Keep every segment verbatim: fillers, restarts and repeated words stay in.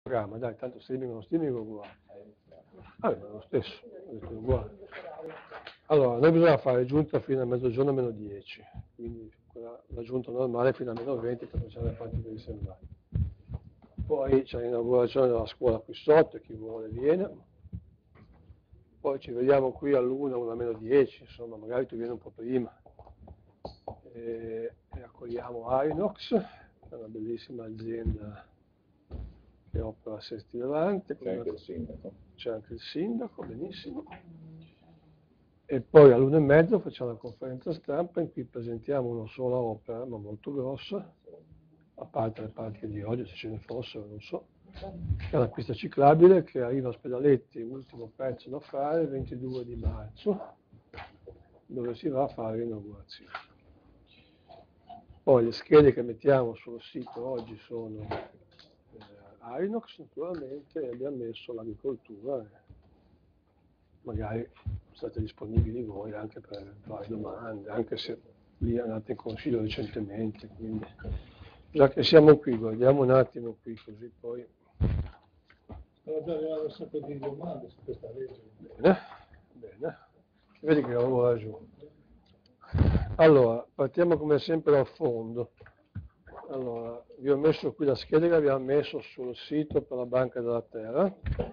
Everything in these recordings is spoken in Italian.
programma, dai, tanto streaming o non streaming è uguale. Vabbè, ma è lo stesso, è uguale. Allora, noi bisogna fare giunta fino a mezzogiorno meno dieci, quindi quella, la giunta normale fino a meno venti per facciamo le partite riservate. Poi c'è l'inaugurazione della scuola qui sotto, chi vuole viene. Poi ci vediamo qui all'una, una meno dieci, insomma, magari tu vieni un po' prima. E, e accogliamo Inox, che è una bellissima azienda che opera a Sesti Levante. C'è anche il sindaco. C'è anche il sindaco, benissimo. E poi all'una e mezzo facciamo la conferenza stampa in cui presentiamo una sola opera, ma molto grossa, a parte le parti di oggi, se ce ne fossero, non so, che è la pista ciclabile che arriva a Spedaletti, ultimo pezzo da fare, il ventidue di marzo, dove si va a fare l'inaugurazione. Poi le schede che mettiamo sullo sito oggi sono eh, Inox naturalmente, e abbiamo messo l'agricoltura, eh, magari state disponibili voi anche per fare domande, anche se lì andate in consiglio recentemente, quindi già che siamo qui, guardiamo un attimo qui così poi. Però già arrivato un sacco di domande su questa legge. Bene, bene, vedi che avevo ragione. Allora, partiamo come sempre dal fondo. Allora, vi ho messo qui la scheda che abbiamo messo sul sito per la Banca della Terra.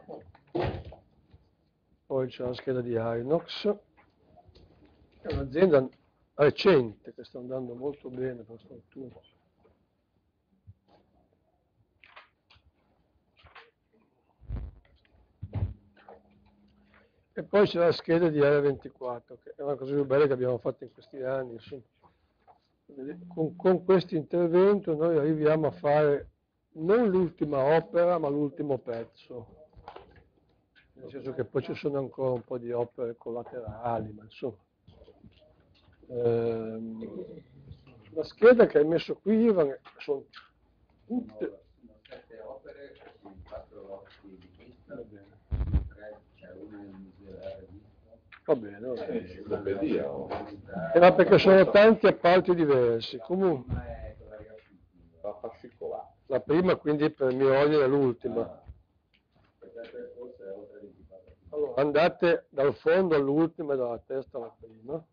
Poi c'è la scheda di Inox, è un'azienda recente che sta andando molto bene per fortuna. E poi c'è la scheda di R ventiquattro, che è una cosa più bella che abbiamo fatto in questi anni. Con, con questo intervento noi arriviamo a fare non l'ultima opera, ma l'ultimo pezzo. Nel senso che poi ci sono ancora un po' di opere collaterali, ma insomma. Ehm, la scheda che hai messo qui, Ivan, sono tutte... sette opere, quattro lotti di pista, Va bene. tre, c'è una in museo della rivista. Va bene, va bene. Enciclopedia. Oh. Eh, ma perché sono tanti appalti diversi. Comunque, La fascicolata. la prima quindi per mio ordine è l'ultima. Allora, andate dal fondo all'ultima e dalla testa alla prima.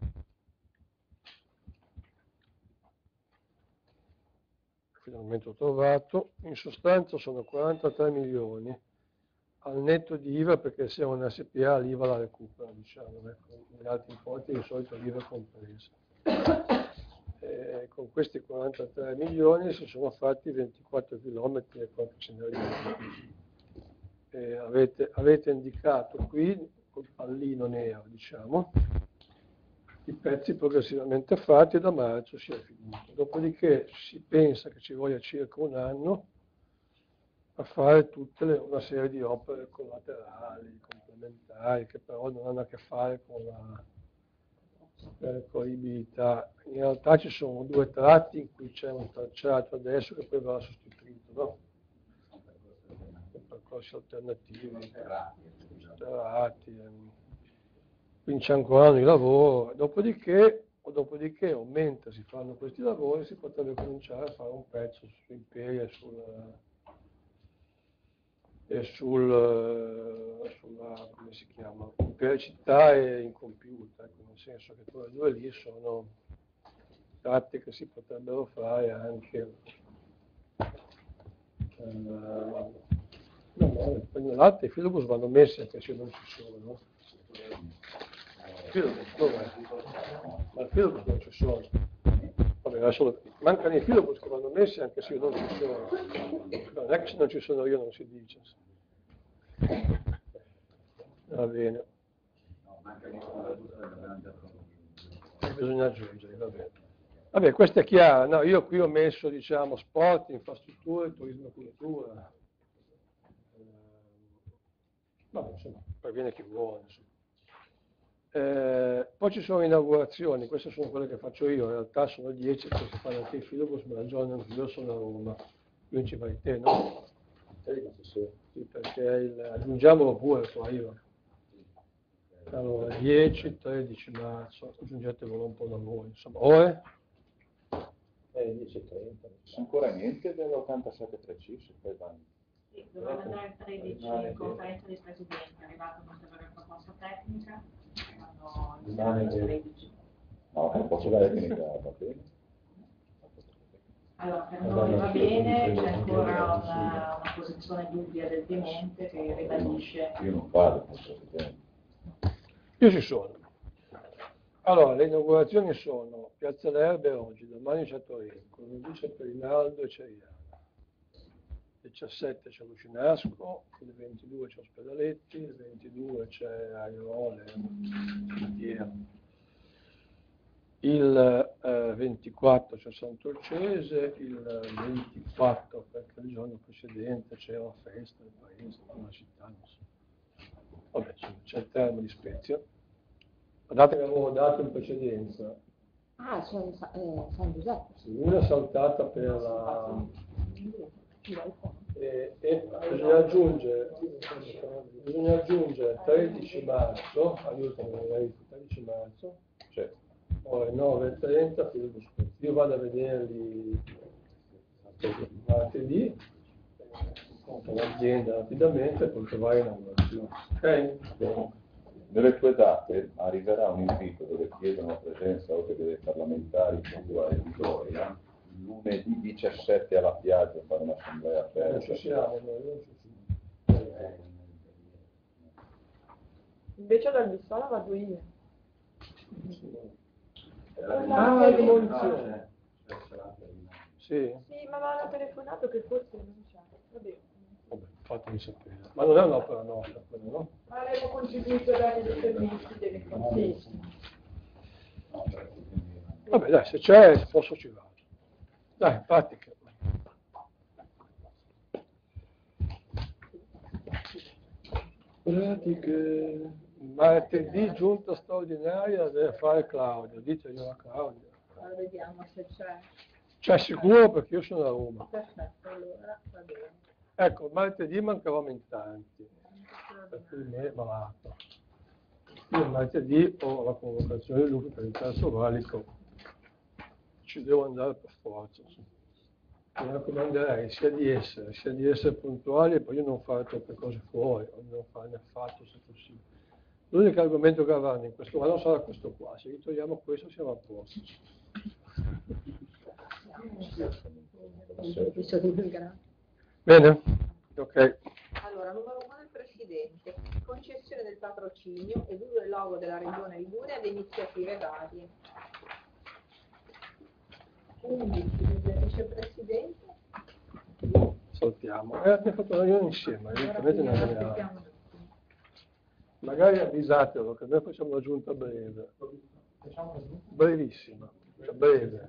Finalmente ho trovato. In sostanza sono quarantatré milioni al netto di I V A, perché se è una S P A l'I V A la recupera, diciamo, ecco, negli altri importi di solito l'I V A è compresa. E con questi quarantatré milioni si sono fatti ventiquattro chilometri e qualche centinaia di e avete, avete indicato qui, col pallino nero, diciamo, i pezzi progressivamente fatti e da marzo si è finito. Dopodiché si pensa che ci voglia circa un anno a fare tutta una serie di opere collaterali, complementari, che però non hanno a che fare con la percorribilità. In realtà ci sono due tratti in cui c'è un tracciato adesso che poi verrà sostituito, no? Percorsi alternativi, sterrati, ehm. quindi c'è ancora un anno di lavoro, dopodiché, o dopodiché o mentre si fanno questi lavori si potrebbe cominciare a fare un pezzo su Imperia e sul, e sul sulla, come si chiama, Imperia città e incompiuta, ecco, nel senso che quelle due lì sono tratti che si potrebbero fare anche eh, no, no, l'altro i filobus vanno messi anche se non ci sono, no? Il filobus, dov'è? Ma il filobus non ci sono. Vabbè, adesso mancano i filobus che vanno messi anche se io non ci sono. Non è che se non ci sono io non si dice. Va bene. Bisogna aggiungere, va bene. Vabbè, questa è chiara, no? Io qui ho messo, diciamo, sport, infrastrutture, turismo e cultura. Vabbè, insomma, poi viene chi vuole. Eh, poi ci sono inaugurazioni, queste sono quelle che faccio io, in realtà sono dieci, perché si fanno anche i filobus, me la giorno io sono a Roma, quindi ci vai te, no? Sì, perché il, aggiungiamolo pure qua io. Allora, dieci, tredici marzo, aggiungetevelo un po' da voi, insomma, ore? Eh, dieci e trenta. Ancora niente dell'ottantasette tre C, se poi vanno. Sì, dovrebbe andare il tredici in conferenza dei presidenti, è arrivata una proposta tecnica, hanno iniziato il tredici. No, non posso dare tecnica, va bene. Allora, per noi va bene, c'è ancora una, una posizione dubbia del tenente che ribadisce. Io non parlo con il presidente. Io ci sono. Allora, le inaugurazioni sono Piazza Le Erbe oggi, domani c'è Torino, con Luce per Rinaldo e Ceriana. Il diciassette c'è Lucinasco, il ventidue c'è Ospedaletti, il ventidue c'è Aiole, Frontiera. Il eh, ventiquattro c'è Sant'Olcese, il ventiquattro perché il giorno precedente c'era una festa del paese, una città, non so. Vabbè, c'è il Termo di Spezia. Guardate che avevo dato in precedenza. Ah, c'è il Sa- eh, San Giuseppe. Sì, una saltata per la... E, e bisogna aggiungere, bisogna aggiungere tredici marzo, aiutami, tredici marzo, Cioè, ore nove e trenta, Filippo Spezia. Io vado a vederli martedì, con l'azienda rapidamente, poi trovare inaugurazione. Ok? bene. Nelle tue date arriverà un invito dove chiedono la presenza oltre che dei parlamentari puntuali di Vittoria, lunedì diciassette alla Piaggia a fare un'assemblea Non ci aperta. siamo, noi non ci siamo. Invece dal Bissola vado io. Ah, la demolizione. Sì? Sì, ma mi hanno telefonato che forse non c'è. Vabbè. Vabbè, fatemi sapere. Ma non è un'opera nostra quella, no? Ma avevo contribuito dai dei servizi delle cose. Vabbè, dai, se c'è, se posso ci vado. Dai, pratica. Pratiche. Martedì giunta straordinaria deve fare Claudio, diteglielo a Claudio. Allora vediamo se c'è. C'è sicuro perché io sono a Roma. Perfetto, allora va bene. Ecco, martedì mancavamo in tanti, per cui me è malato. Io martedì ho la convocazione di Luca per il terzo valico, ci devo andare per forza. Sì. Mi raccomanderei sia di essere, sia di essere puntuali e poi io non fare troppe cose fuori, o non farne affatto se possibile. L'unico argomento che avranno in questo anno sarà questo qua, se gli togliamo questo siamo a posto. Bene? Ok. Allora, numero uno del Presidente, concessione del patrocinio e due il logo della Regione Liguria ad iniziative varie. undici del Vicepresidente. Saltiamo. Eh, abbiamo fatto una riunione insieme, evidentemente non ne ha. Aspettiamo. Magari avvisatelo che noi facciamo una giunta breve. Brevissima, cioè breve.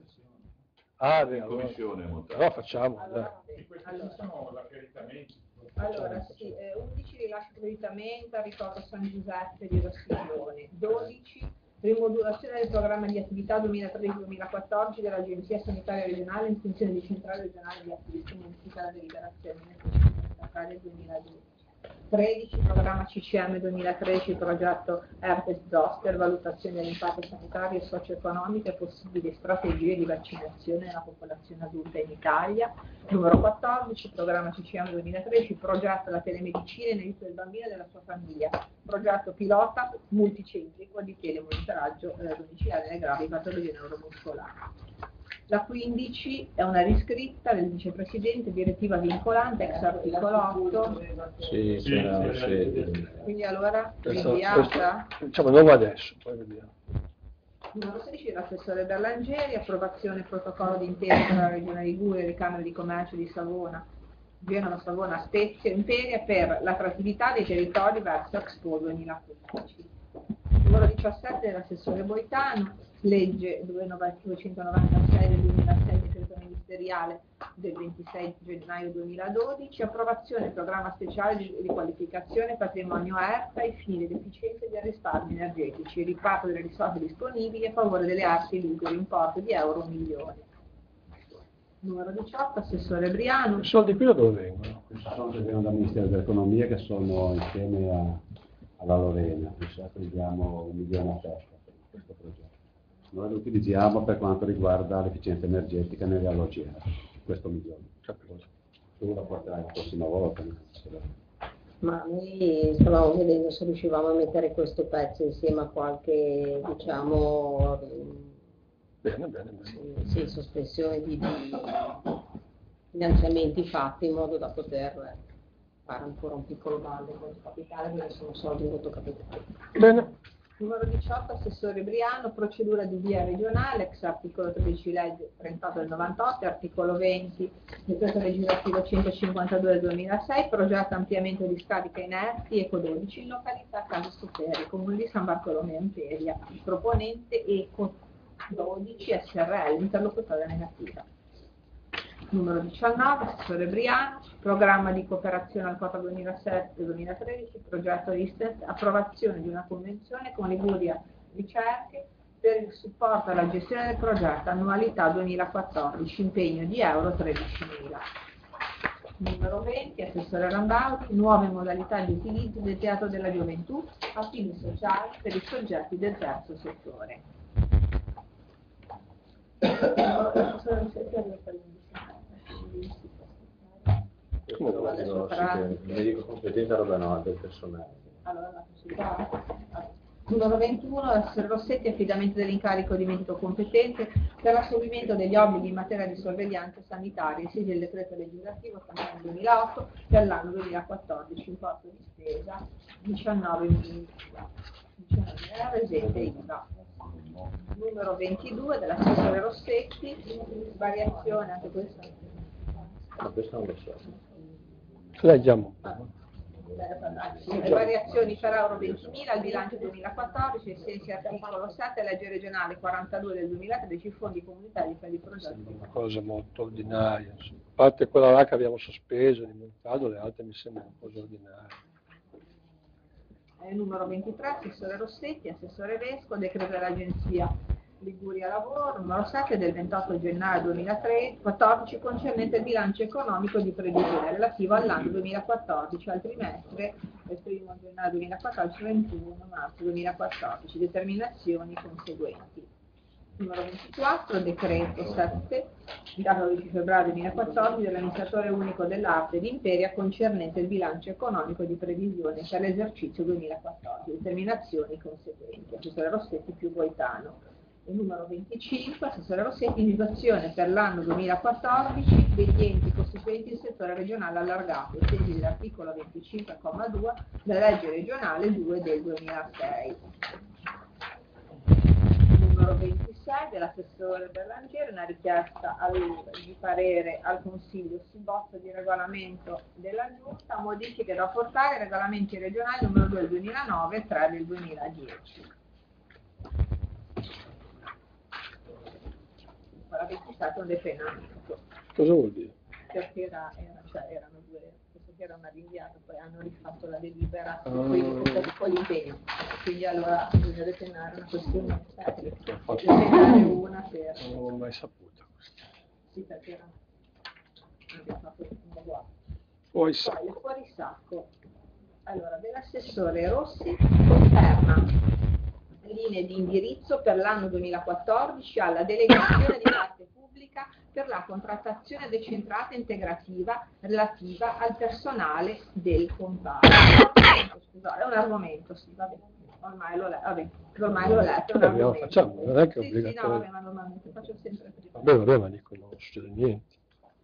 Ah, In beh, allora, commissione montato. però facciamo, dai. Allora, allora, allora sì, eh, undici rilascio accreditamento al ricordo San Giuseppe di Rossiglione, dodici rimodulazione del programma di attività duemilatredici duemilaquattordici dell'Agenzia Sanitaria Regionale in funzione di centrale regionale di attività modifica la deliberazione statale duemiladodici. tredici programma C C M duemilatredici progetto Herpes Zoster, valutazione dell'impatto sanitario e socio-economico e possibili strategie di vaccinazione nella popolazione adulta in Italia. Numero quattordici programma C C M duemilatredici progetto la telemedicina in aiuto del bambino e della sua famiglia, progetto pilota multicentrico di telemonitoraggio eh, domiciliare delle gravi patologie neuromuscolari. La quindici è una riscritta del vicepresidente, direttiva vincolante ex articolo otto. Sì, c'era una sede. Quindi allora Questo- rinviata. questo- diciamo non adesso, poi vediamo. Numero sedici l'assessore Berlangeri, approvazione protocollo d'intesa tra la Regione Liguria e le Camere di Commercio di Savona, Genova, Savona, Spezia e Imperia per l'attrattività dei territori verso Expo duemilaquindici. Numero diciassette dell'assessore Boitano, legge duecentonovantasei del duemilasei, decreto ministeriale del ventisei gennaio duemiladodici, approvazione del programma speciale di riqualificazione patrimonio E R P A ai fini dell'efficienza e del risparmi energetici, riparto delle risorse disponibili a favore delle arti liguri, importo di euro un milione. Numero diciotto, assessore Briano. I soldi qui da dove vengono? Questi soldi vengono dal Ministero dell'Economia che sono insieme a, alla Lorena, mi sa che prendiamo un milione a testa per questo progetto. Noi lo utilizziamo per quanto riguarda l'efficienza energetica nelle alloggiate, questo milione. Capito. Tu la porterai la prossima volta. Ma noi stavamo vedendo se riuscivamo a mettere questo pezzo insieme a qualche, diciamo, Bene, bene, bene. sì, sospensione di, di finanziamenti fatti in modo da poter fare ancora un piccolo ballo con il capitale, perché sono soldi molto capitali. Bene. Numero diciotto, Assessore Briano, procedura di via regionale, ex articolo tredici legge trentotto del novantotto, articolo venti, decreto legislativo centocinquantadue del duemilasei, progetto ampliamento di scarica inerti, Eco dodici, in località Casa Soferi, comune di San Bartolomeo Imperia, proponente Eco dodici S R L, interlocutore negativa. Numero diciannove, Assessore Briano, programma di cooperazione al quota duemilasette duemilatredici, progetto ISTET, approvazione di una convenzione con Liguria Ricerche per il supporto alla gestione del progetto, annualità duemilaquattordici, impegno di euro tredicimila. Numero venti, Assessore Rambaudi, nuove modalità di utilizzo del Teatro della Gioventù a fini sociali per i soggetti del terzo settore. Il medico competente roba no, del personale. Allora, la possibilità. Numero ventuno, Assessore Rossetti, affidamento dell'incarico di medico competente per l'assolvimento degli obblighi in materia di sorveglianza sanitaria, sì del decreto legislativo ottantuno del duemilaotto per l'anno duemilaquattordici, importo di spesa diciannove mila euro, esente I V A. Numero ventidue dell'assessore Rossetti, variazione anche questa. Ma questo non lo so. Leggiamo. Le variazioni per euro ventimila al bilancio duemilaquattordici, ai sensi articolo sette, legge regionale quarantadue del duemilatredici, fondi comunitari per i progetti. Una cosa molto ordinaria. Insomma. A parte quella là che abbiamo sospeso di montaggio, le altre mi sembrano cose ordinarie. Eh, numero ventitré, Assessore Rossetti, Assessore Vesco, decreto dell'Agenzia Liguria Lavoro, numero sette del ventotto gennaio duemilaquattordici, concernente il bilancio economico di previsione relativo all'anno duemilaquattordici, al trimestre del primo gennaio duemilaquattordici ventuno marzo duemilaquattordici, determinazioni conseguenti. Numero ventiquattro, decreto sette, dato dodici febbraio duemilaquattordici, dell'amministratore unico dell'arte di Imperia concernente il bilancio economico di previsione per l'esercizio duemilaquattordici, determinazioni conseguenti. Assessore Rossetti più Goitano. Il numero venticinque, Assessore Rossetti, individuazione per l'anno duemilaquattordici degli enti costituenti il settore regionale allargato, ai sensi dell'articolo venticinque comma due della legge regionale due del duemilasei. Numero ventisei dell'assessore Berlangieri, una richiesta al, di parere al Consiglio sul bozzo di regolamento della Giunta, modifiche da apportare ai regolamenti regionali numero due del duemilanove e tre del duemiladieci. La ventisei è un depenamento. Cosa vuol dire? Perché era, era, cioè, erano due, questo che era una rinviata, poi hanno rifatto la delibera, Ah. quindi con con l'impegno. Quindi allora bisogna depenare una questione tecnica, depenare una per... Non l'ho mai saputo questo. Sì, perché era... abbiamo fatto un uguale. Poi sa. Poi il fuorisacco. Allora, dell'assessore Rossi conferma linee di indirizzo per l'anno duemilaquattordici alla delegazione di parte pubblica per la contrattazione decentrata integrativa relativa al personale del comparto. Scusate, è un argomento, sì, vabbè, ormai l'ho letto, vabbè, ormai l'ho letto, è un Vabbè, lo argomento. facciamo, non è che è Sì, sì, no, obbligatorio. vabbè, ma normalmente faccio sempre prima. Vabbè, vabbè, ma dico, non succede niente.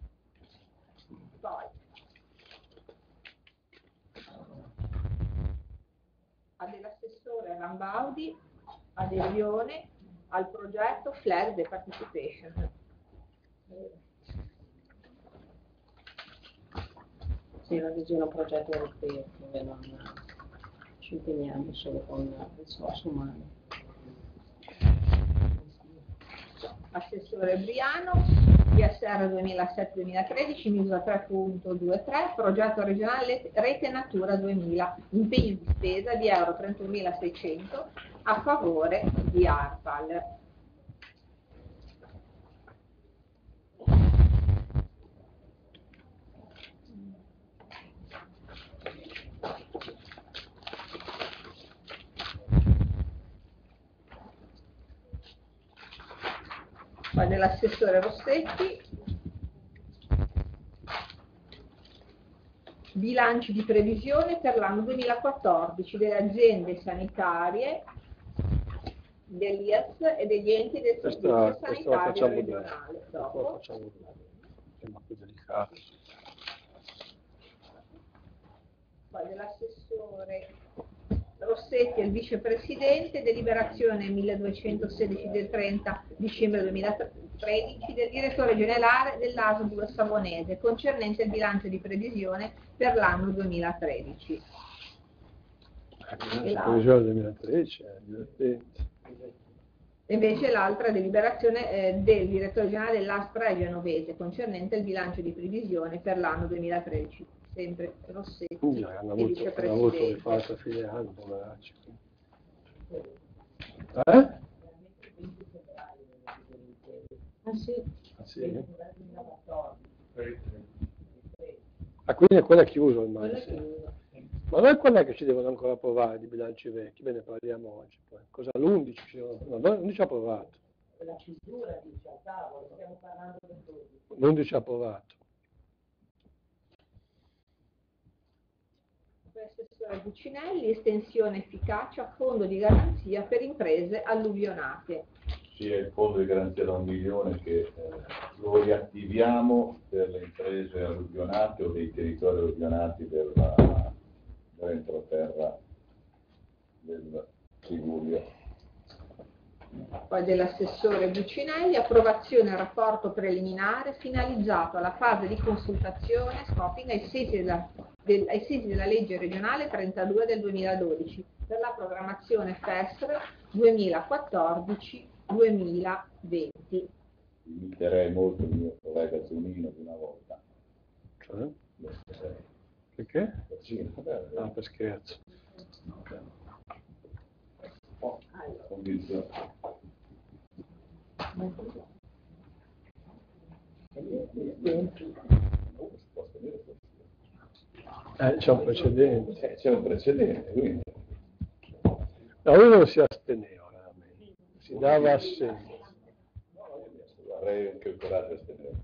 Poi, a dell'assessore Rambaudi adesione al progetto Flag the Participation. Sì, l'adesione a un progetto europeo dove non ci impegniamo solo con risorse umane. Assessore Briano, P S R duemilasette duemilatredici, misura tre punto ventitré, progetto regionale Rete Natura duemila, impegno di spesa di euro trentunomilaseicento a favore di ARPAL. Poi dell'assessore Rossetti, bilanci di previsione per l'anno duemilaquattordici delle aziende sanitarie, dell'I A S e degli enti del Questa, servizio questa la sanitario facciamo regionale. dopo. Questa la Dopo. facciamo dopo. Sembra più delicato. Poi dell'assessore Rossetti e il vicepresidente, deliberazione milleduecentosedici del trenta dicembre duemilatredici del direttore generale dell'A S V Savonese concernente il bilancio di previsione per l'anno duemilatredici. La previsione duemilatredici è divertente. Invece l'altra deliberazione eh, del direttore generale dell'Aspra Genovese concernente il bilancio di previsione per l'anno duemilatredici. Sempre Rossetti Quindi hanno e avuto, hanno avuto vicepresidente. rifatto a fine anno, poveracci. Eh? Ah sì. Ah, sì? Ah, quindi è quella chiusa ormai. Quello è Sì. chiuso. Ma noi qual è che ci devono ancora approvare di bilanci vecchi? Bene, parliamo oggi. Poi. Cosa l'undici? ci devono- No, l'undici ha approvato. La chiusura dice al tavolo, stiamo parlando del dodici. l'undici ha approvato. Assessore Buccinelli, estensione efficacia, fondo di garanzia per imprese alluvionate. Sì, è il fondo di garanzia da un milione che eh, lo riattiviamo per le imprese alluvionate o dei territori alluvionati della, dell'entroterra del Liguria. Poi dell'assessore Buccinelli, approvazione del rapporto preliminare finalizzato alla fase di consultazione scoping ai sensi della, del, ai sensi della legge regionale trentadue del duemiladodici per la programmazione F E S R duemilaquattordici duemilaventi. Imiterei molto il mio collega Zunino di una volta. Cioè? Perché? Sì, vabbè, Ah, per scherzo. oh, convinzione. Eh, c'è un precedente. Eh, c'è un precedente, quindi. No, lui non si asteneva veramente, si dava assenza. Avrei anche il coraggio di astenere.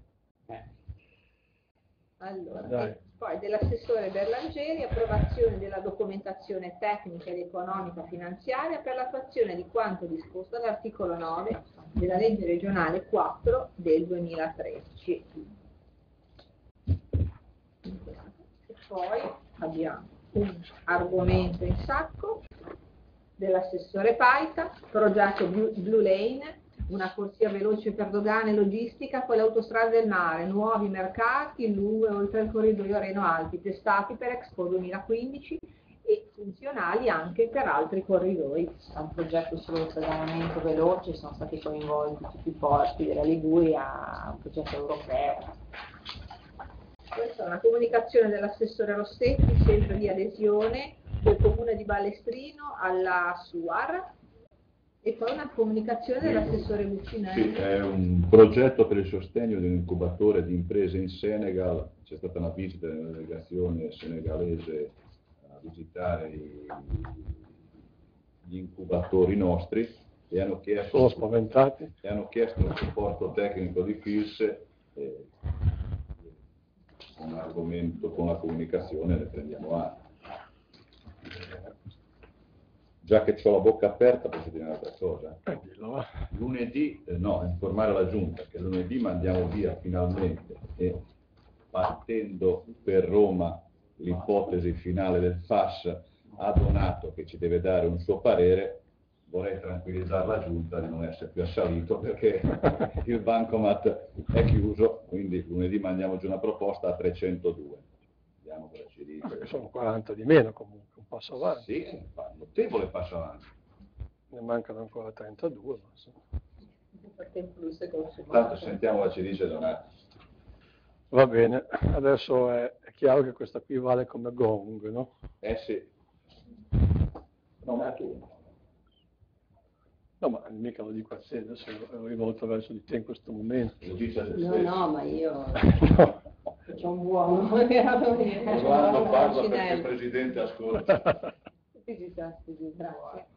Allora, Dai. e poi dell'assessore Berlangeri, approvazione della documentazione tecnica ed economica finanziaria per l'attuazione di quanto disposto dall'articolo nove della legge regionale quattro del duemilatredici. E poi abbiamo un argomento in sacco dell'assessore Paita, progetto Blue, Blue Lane, una corsia veloce per dogane e logistica con le autostrade del mare, nuovi mercati lungo e oltre il corridoio Reno-Alpi, testati per Expo duemilaquindici e funzionali anche per altri corridoi. È un progetto sullo stradionamento veloce, sono stati coinvolti tutti i porti della Liguria, un progetto europeo. Questa è una comunicazione dell'assessore Rossetti, sempre di adesione del comune di Ballestrino alla S U A R, e poi una comunicazione dell'assessore Buccinelli. Sì, è un progetto per il sostegno di un incubatore di imprese in Senegal. C'è stata una visita della delegazione senegalese a visitare i, gli incubatori nostri e hanno chiesto, Sono spaventati. e hanno chiesto un supporto tecnico di F I S. Eh, un argomento con la comunicazione ne prendiamo atto. Già che ho la bocca aperta posso dire un'altra cosa. Eh, dillo, va. Lunedì, eh, no, informare la Giunta che lunedì mandiamo via finalmente e partendo per Roma l'ipotesi finale del F A S ha Donato che ci deve dare un suo parere. Vorrei tranquillizzare la Giunta di non essere più assalito perché il bancomat è chiuso, quindi lunedì mandiamo giù una proposta a trecentodue. Vediamo cosa ci dice. Perché sono quaranta di meno comunque, un passo avanti. Sì, un notevole passo avanti. Ne mancano ancora trentadue. Ma insomma. Perché il flusso è consumato. Tanto sentiamo cosa ci dice Donato. Va bene, adesso è, è chiaro che questa qui vale come gong, no? Eh sì. No, ma tu. No, ma mica lo dico a te, adesso ero rivolto verso di te in questo momento. Lo dice a se No, stesso. no, ma io No. c'ho un buono. Orlando parla perché il Presidente ascolta. Grazie.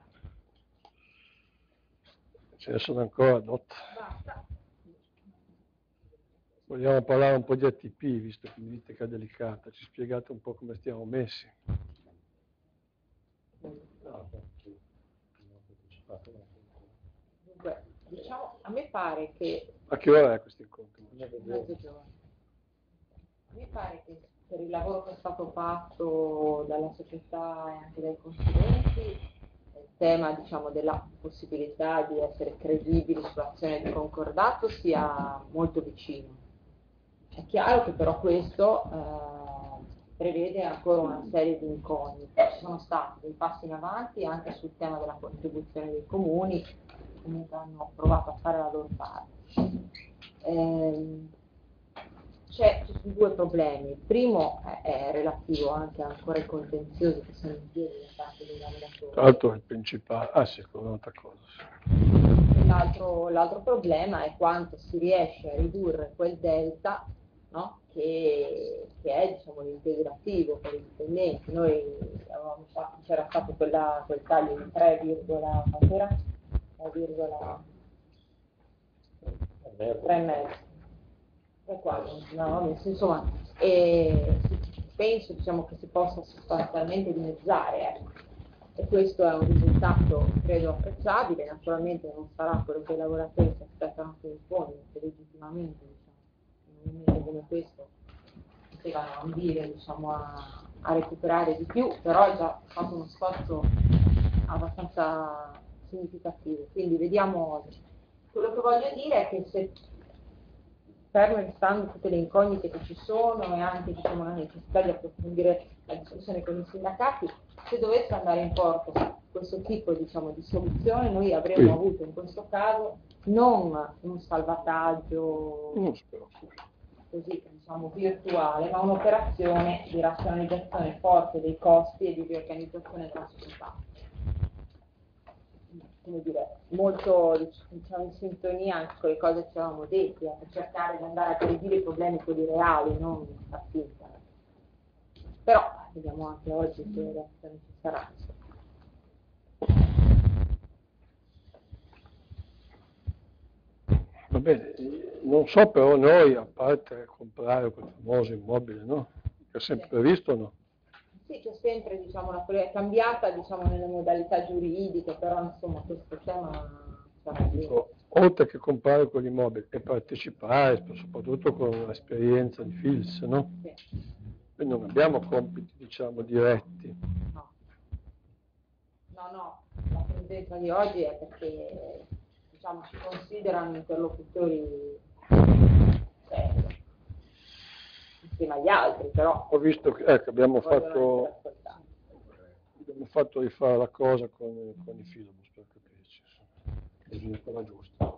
Ce ne sono ancora, Dot. Basta. Vogliamo parlare un po' di A T P, visto che mi dite che è delicata. Ci spiegate un po' come stiamo messi? Dunque, diciamo, a me pare che A che ora è questo incontro? mezzogiorno. A me pare che per il lavoro che è stato fatto dalla società e anche dai consulenti, il tema, diciamo, della possibilità di essere credibili sull'azione di concordato sia molto vicino. È chiaro che però questo eh, prevede ancora una serie di incognite. Ci sono stati dei passi in avanti anche sul tema della contribuzione dei comuni, che comunque hanno provato a fare la loro parte. Ehm, C'è, ci sono due problemi. Il primo è, è relativo anche ancora ai contenziosi che sono in piedi da parte dei lavoratori. Tra l'altro è il principale. Ah sì, con un'altra cosa. E L'altro, l'altro problema è quanto si riesce a ridurre quel delta, no? che, che è, diciamo, l'integrativo per i dipendenti. Noi avevamo fatto, c'era stato quella, quel taglio di tre, quant'era? tre virgola tre e mezzo. E qua, no, insomma, e penso, diciamo, che si possa sostanzialmente dimezzare, ecco. E questo è un risultato credo apprezzabile. Naturalmente non sarà quello che i lavoratori si aspettano che in fondo, che legittimamente, diciamo, in un momento come questo potevano ambire, diciamo, a, a recuperare di più, però è già stato uno sforzo abbastanza significativo, quindi vediamo oggi. Quello che voglio dire è che se, ferme restando tutte le incognite che ci sono e anche, diciamo, la necessità di approfondire la discussione con i sindacati, se dovesse andare in porto questo tipo, diciamo, di soluzione, noi avremmo avuto in questo caso non un salvataggio così, diciamo, virtuale, ma un'operazione di razionalizzazione forte dei costi e di riorganizzazione della società. Come dire, molto, diciamo, in sintonia anche con le cose che ci avevamo detto, eh, per cercare di andare a chiarire i problemi, quelli reali, non a finta. Però vediamo anche oggi che reazioni ci saranno. Va bene, non so però noi, a parte comprare quel famoso immobile, no? Che è sempre previsto o no? Sì, c'è sempre, diciamo, una è cambiata, diciamo, nelle modalità giuridiche, però insomma questo tema sarà lì. Oltre che comprare quell'immobile e partecipare, soprattutto con l'esperienza di Fils, no? Sì. Quindi non abbiamo compiti, diciamo, diretti. No, no, no, la presenza di oggi è perché, diciamo, ci considerano interlocutori seri, insieme agli altri, però Ho visto che ecco, abbiamo, vogliono fatto, essere ascoltati. abbiamo fatto rifare la cosa con, con i filobus, per capirci, così è quella giusta.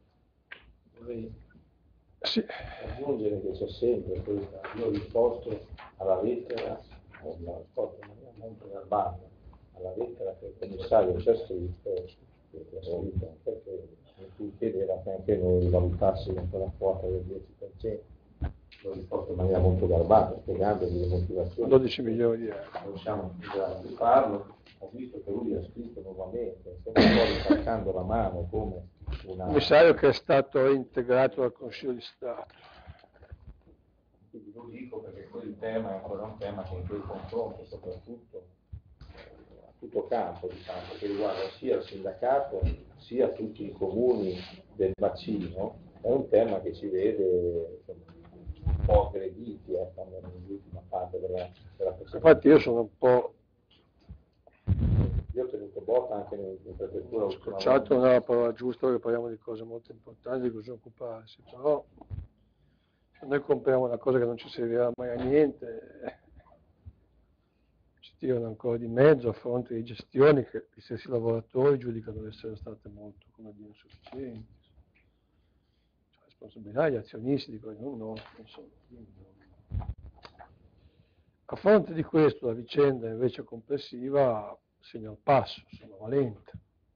Vorrei Sì. aggiungere che c'è sempre questa, io ho risposto alla lettera, ho risposto in maniera molto garbata, alla lettera che il commissario ci ha scritto, che ha scritto perché in cui chiedeva che anche noi valutassimo quella quota del dieci per cento. L'ho risposto in maniera molto garbata, spiegandogli le motivazioni. dodici milioni di euro. Non siamo in grado di farlo. Ho visto che lui ha scritto nuovamente, stiamo un po' ricaricando la mano come una... Commissario che è stato integrato dal Consiglio di Stato. Quindi lo dico perché quel tema è ancora un tema che in quel confronto, soprattutto a tutto campo, diciamo, che riguarda sia il sindacato sia tutti i comuni del bacino, è un tema che ci vede un po' aggrediti eh, nell'ultima parte della, della presentazione. Infatti io sono un po' Io ho tenuto botta anche in, in prefettura. scocciato, non è la parola giusta perché parliamo di cose molto importanti di cui occuparsi, però se noi compriamo una cosa che non ci servirà mai a niente, eh, ci tirano ancora di mezzo a fronte di gestioni che gli stessi lavoratori giudicano essere state molto, come dire, insufficienti. Cioè, responsabilità degli azionisti, di quelli non nostri, insomma. A fronte di questo la vicenda invece complessiva segna il passo, insomma, valente,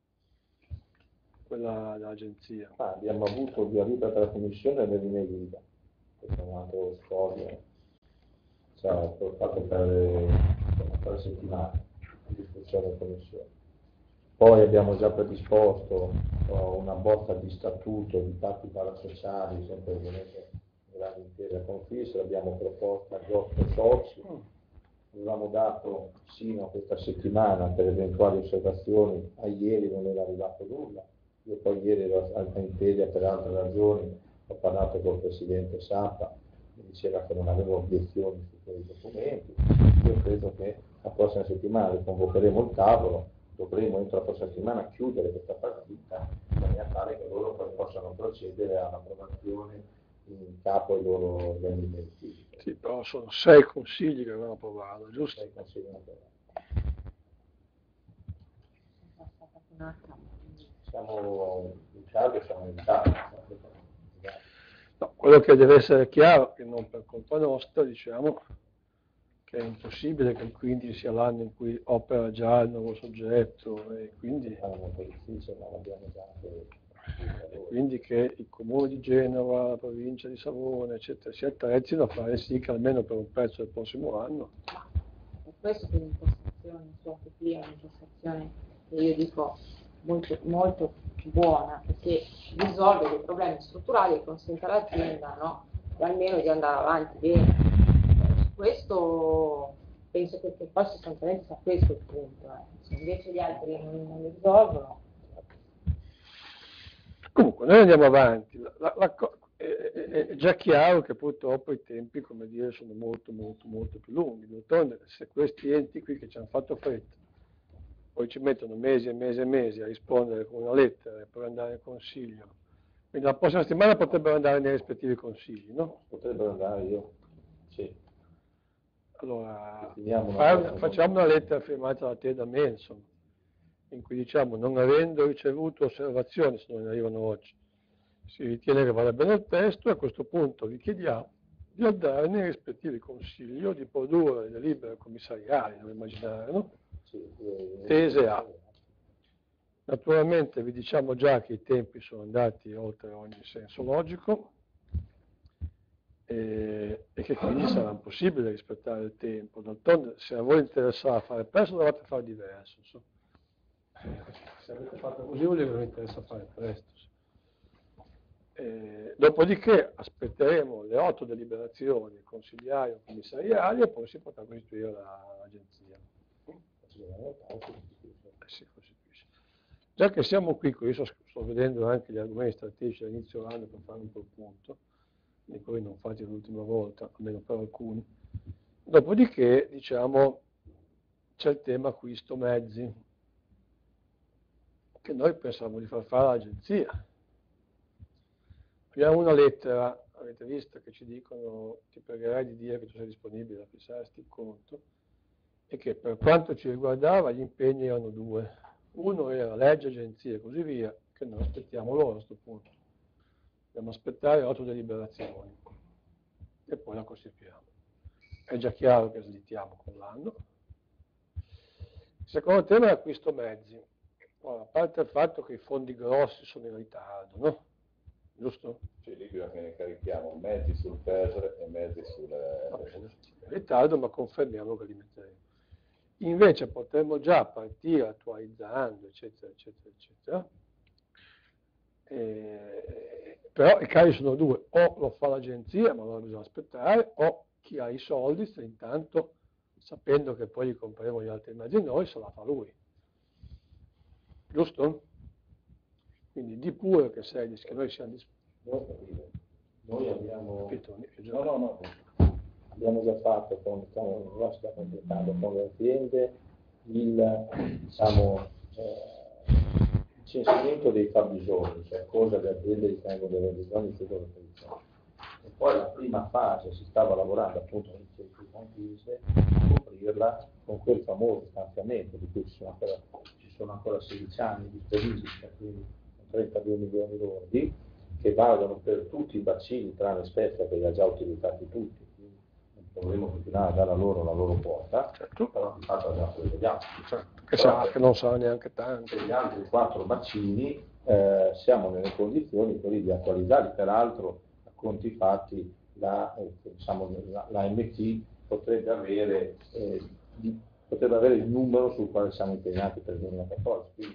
quella dell'agenzia. Ah, abbiamo avuto via vita dalla commissione le linee guida, questa è un'altra storia, ci ha portato per tre settimane di discussione in commissione. Poi abbiamo già predisposto oh, una bozza di statuto di patti parasociali, sempre ovviamente grande intesa con FIS, l'abbiamo proposta agli otto soci, avevamo dato sino a questa settimana per eventuali osservazioni, a ieri non era arrivato nulla, io poi ieri ero a Intelia per altre ragioni, ho parlato col Presidente Sampa, mi diceva che non avevo obiezioni su quei documenti, io credo che la prossima settimana riconvocheremo il tavolo, dovremo entro la prossima settimana chiudere questa partita in maniera tale che loro poi possano procedere all'approvazione in capo ai loro organi. Sì, però sono sei consigli che avevano approvato, giusto? Sei consigli approvato. Siamo in Italia, siamo in Italia. No, quello che deve essere chiaro, che non per colpa nostra, diciamo, che è impossibile che il quindici sia l'anno in cui opera già il nuovo soggetto e quindi, e quindi che il comune di Genova, la provincia di Savona, eccetera, si attrezzino a fare sì che almeno per un pezzo del prossimo anno. Per questo che l'impostazione su A T P è un'impostazione che io dico molto, molto buona, perché risolve dei problemi strutturali e consente all'azienda, no, almeno di andare avanti bene. Questo penso che, che poi sostanzialmente sia questo il punto, eh. Se invece gli altri non, non li risolvono. Comunque noi andiamo avanti, la, la, la, è, è, è già chiaro che purtroppo i tempi, come dire, sono molto molto molto più lunghi. D'altronde se questi enti qui che ci hanno fatto fretta poi ci mettono mesi e mesi e mesi a rispondere con una lettera per andare in consiglio, quindi la prossima settimana potrebbero andare nei rispettivi consigli, no? Potrebbero andare io, sì. Allora, una facciamo una lettera firmata da te e da me, insomma, in cui diciamo, non avendo ricevuto osservazioni, se non arrivano oggi, si ritiene che vada bene il testo e a questo punto vi chiediamo di andare nei rispettivi consigli o di produrre le delibere commissariali, devo immaginare, no? Tese A. Naturalmente vi diciamo già che i tempi sono andati oltre ogni senso logico, E, e che quindi sarà impossibile rispettare il tempo. D'altronde, se a voi interessa fare presto, dovete fare diverso. So. Se avete fatto così, vuol dire che non vi interessa fare presto. So. E, dopodiché aspetteremo le otto deliberazioni consigliari o commissariali e poi si potrà costituire l'agenzia. Eh sì, costituisce. Già che siamo qui, io sto, sto vedendo anche gli argomenti strategici all'inizio dell'anno per fare un po' il punto, di cui non fatti l'ultima volta, almeno per alcuni. Dopodiché, diciamo, c'è il tema acquisto mezzi, che noi pensavamo di far fare all'agenzia. Abbiamo una lettera, avete visto, che ci dicono, ti pregherei di dire che tu sei disponibile a fissare sti conto, e che per quanto ci riguardava gli impegni erano due. Uno era legge, agenzie e così via, che noi aspettiamo loro a questo punto. Dobbiamo aspettare otto deliberazioni e poi la costituiamo. È già chiaro che slittiamo con l'anno. Il secondo tema è l'acquisto mezzi. Ora, a parte il fatto che i fondi grossi sono in ritardo, no? Giusto? Sì, lì bisogna che ne carichiamo mezzi sul P E S R e mezzi sulle... Va bene, in ritardo, ma confermiamo che li metteremo. Invece potremmo già partire attualizzando, eccetera, eccetera, eccetera. Eh, però i casi sono due, o lo fa l'agenzia, ma allora bisogna aspettare, o chi ha i soldi, se intanto, sapendo che poi gli compreremo gli altri mezzi noi, se la fa lui. Giusto? Quindi di pure che sei, che noi siamo disponibili. Noi abbiamo, no, no, no. abbiamo già fatto, con, diciamo, lo stiamo completando con le aziende, il, diciamo, eh, censimento dei fabbisogni, cioè cosa le aziende ritengono dei bisogni e cosa pensano. E poi la prima fase si stava lavorando appunto nel circuito convise a coprirla con quel famoso stanziamento di cui ci sono ancora, ci sono ancora sedici anni disponibili, quindi trentadue milioni lordi, che valgono per tutti i bacini tranne Spezia che li ha già utilizzati tutti, quindi non dovremo continuare a dare a loro la loro quota, certo. Però di fatto abbiamo preso gli altri. Certo. Che, sa, che non sarà neanche tanto. Per gli altri quattro bacini eh, siamo nelle condizioni di attualizzarli, peraltro a conti fatti la, eh, diciamo, la, la M T potrebbe avere, eh, di, potrebbe avere il numero sul quale siamo impegnati per il duemilaquattordici, quindi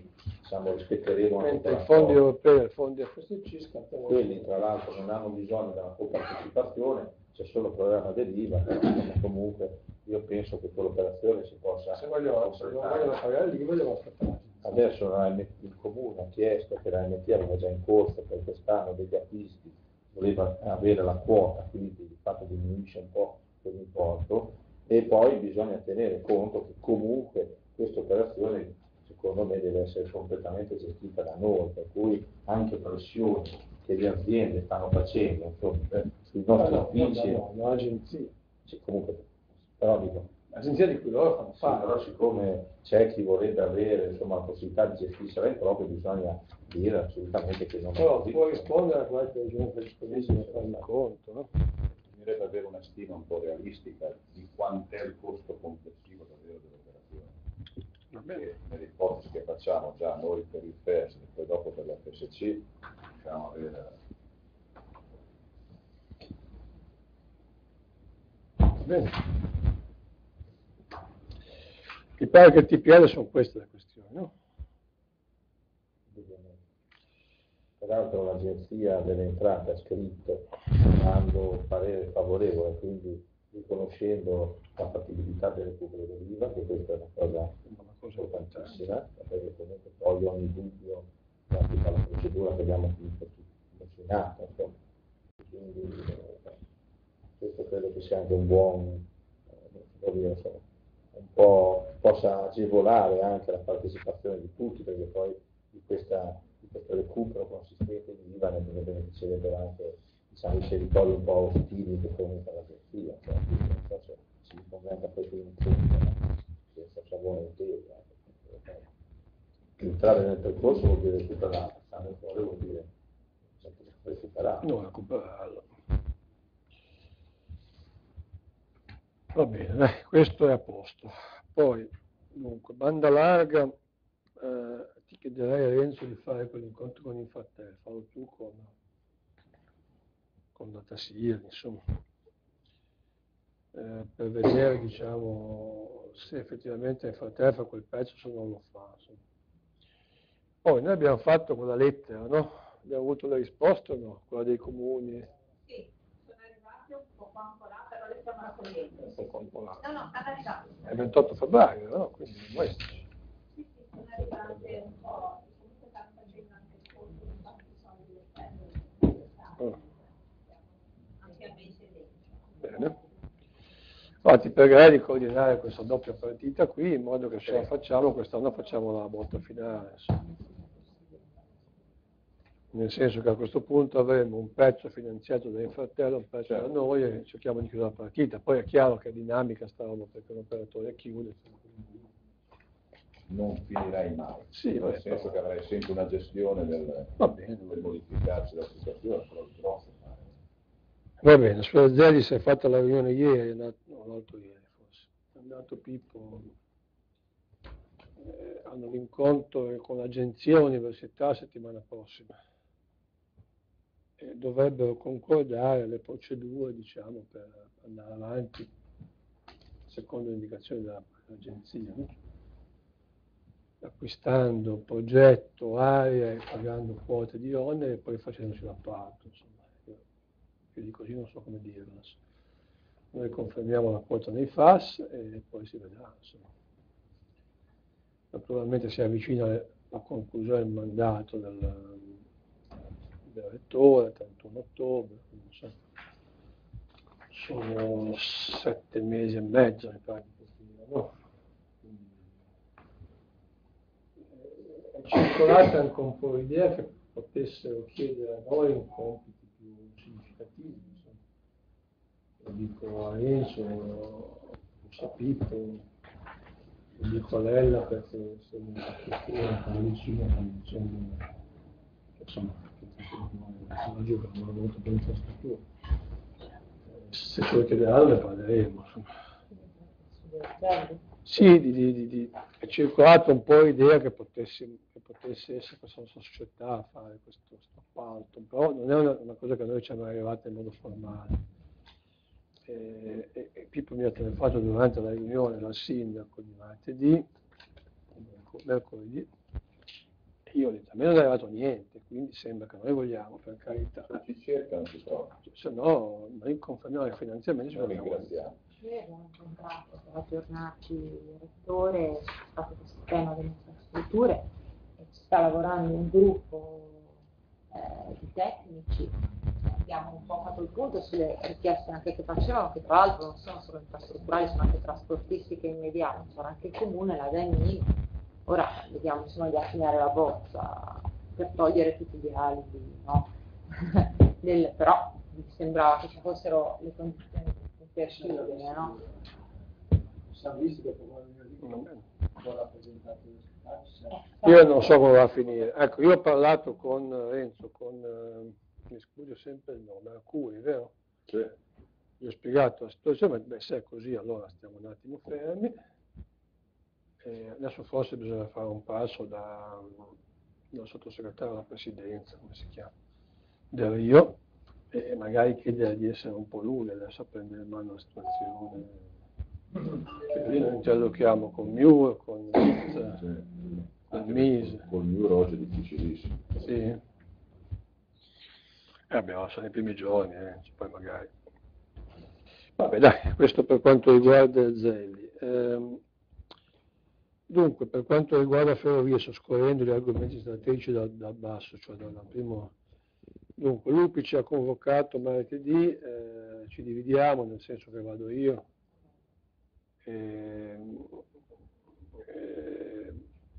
diciamo, rispetteremo anche Mentre i quella fondi cosa. europei e i fondi F S C scattano. Quelli tra l'altro non hanno bisogno della copartecipazione, c'è solo il programma dell'I V A, ma comunque io penso che quell'operazione si possa Se vogliono, se non completare. vogliono pagare l'I V A devono aspettare. Adesso la M T il Comune ha chiesto che la M T aveva già in corso per quest'anno degli acquisti, voleva avere la quota, quindi di fatto diminuisce un po' quell'importo, e poi bisogna tenere conto che comunque questa operazione secondo me deve essere completamente gestita da noi, per cui anche pressioni che le aziende stanno facendo insomma, eh, sui nostri No, no, uffici, no, no, l'agenzia. sì, comunque, però dico, L'agenzia di cui loro fanno sì, fare. però siccome c'è chi vorrebbe avere insomma, la possibilità di gestirsela in proprio, bisogna dire assolutamente che non è Però così. può rispondere a qualche regione che è disponibile a farmi conto, no? Bisognerebbe avere una stima un po' realistica di quant'è il costo complessivo davvero dell'operazione. Va bene. Perché nelle ipotesi che facciamo già noi per il F E S e poi dopo per l'F S C, riusciamo a avere. Va bene. Mi pare che il T P L sono queste le questioni, no? Peraltro l'agenzia delle entrate ha scritto dando parere favorevole, quindi riconoscendo la fattibilità del recupero dell'I V A, che questa è una cosa, Una cosa importantissima, perché comunque toglie ogni dubbio grazie alla procedura che abbiamo messo in atto. Insomma. Quindi eh, questo credo che sia anche un buon, eh, dire, insomma, un po' possa agevolare anche la partecipazione di tutti, perché poi di, questa, di questo recupero consistente di I V A ne beneficerebbero anche diciamo, i territori un po' ostili che comunque l'agenzia, cioè, non so se si commenta poi qui in centro, senza savone intero. Entrare nel percorso vuol dire recuperare, stare fuori vuol dire recuperare. Non recuperarlo. Va bene, dai, questo è a posto. Poi, dunque, banda larga, eh, ti chiederei a Renzo di fare quell'incontro con Infratel, fallo tu con, con Datasir, insomma, eh, per vedere, diciamo, se effettivamente Infratel fa quel pezzo o se non lo fa. Insomma. Poi noi abbiamo fatto quella lettera, no? Abbiamo avuto le risposte o no? Quella dei comuni. Sì, sono arrivati un po' ancora, però le stiamo raccogliendo. Un po' ancora. No, no, stanno arrivando. È il ventotto febbraio, no? Quindi non è. Sì, sì, sono arrivate un po', comunque stanno facendo anche il conto, infatti sono delle spese anche a mese dentro. Bene. Allora, ti pregherei di coordinare questa doppia partita qui, in modo che se la facciamo, quest'anno facciamo la botta finale. Insomma. Nel senso che a questo punto avremo un pezzo finanziato da Infratel, un pezzo da noi e cerchiamo di chiudere la partita. Poi è chiaro che è dinamica sta roba perché un operatore chiude. Non finirai mai, Sì, nel vabbè, senso però. che avrai sempre una gestione del, Va bene. del modificarsi la situazione, però il grosso. Va bene, sulla Zeli si è fatta la riunione ieri, è andato, no, l'altro ieri forse, è andato Pippo, eh, hanno l'incontro con l'agenzia università settimana prossima. E dovrebbero concordare le procedure, diciamo, per andare avanti secondo le indicazioni dell'agenzia, no? Acquistando progetto, area e pagando quote di onere e poi facendoci l'appalto, insomma. Io più di così non so come dirlo. Noi confermiamo la quota nei F A S e poi si vedrà, insomma. Naturalmente si avvicina la conclusione del mandato del del rettore, trentuno ottobre, non so. Sono sette mesi e mezzo, mi pare, no? È circolata anche un po' l'idea che potessero chiedere a noi un compiti più significativi, insomma. Lo dico a Renzo, lo so Pippo, lo dico a Lella perché se non è vicino, stanno dicendo, insomma, non giocano molto per infrastrutture. Se ce lo chiederanno ne parleremo. Sì, di, di, di, di, è circolato un po' l'idea che potesse, che potesse essere questa nostra società a fare questo, questo appalto, però non è una, una cosa che a noi ci è mai arrivata in modo formale. E, e, e Pippo mi ha telefonato durante la riunione dal sindaco di martedì, mercoledì, io a me non è arrivato niente, quindi sembra che noi vogliamo, per carità. Se ci cercano si trova. Se no, noi confermiamo i finanziamenti, ci Noi abbiamo ringraziamo. Noi abbiamo incontrato per aggiornarci il rettore, c'è stato questo tema delle infrastrutture e ci sta lavorando un gruppo eh, di tecnici. Abbiamo un po' fatto il punto sulle richieste anche che facevano, che tra l'altro non sono solo infrastrutturali, sono anche trasportistiche immediate, c'era anche il comune, la D E N I. Ora vediamo insomma di affinare la bozza per togliere tutti gli alibi, no? Del, però mi sembrava che ci fossero le condizioni impercettibili, no? Io non so come va a finire. Ecco, io ho parlato con Renzo, con, eh, mi scuso sempre il nome, Arcuri, vero? Sì. Gli ho spiegato la situazione, beh, se è così allora stiamo un attimo fermi. E adesso forse bisogna fare un passo da, dal sottosegretario alla presidenza, come si chiama, del Rio, e magari chiedere di essere un po' lui adesso a prendere in mano la situazione. Cioè, lì noi interlochiamo con Miur, con Liz, Sì. con Mise. Col Miur oggi è difficilissimo. Sì. Eh, abbiamo, sono i primi giorni, eh, poi magari. Vabbè dai, questo per quanto riguarda Zelli. Ehm, dunque, per quanto riguarda Ferrovie, sto scorrendo gli argomenti strategici dal, dal basso, cioè dal primo. Dunque, Lupi ci ha convocato martedì, eh, ci dividiamo, nel senso che vado io. Eh, eh,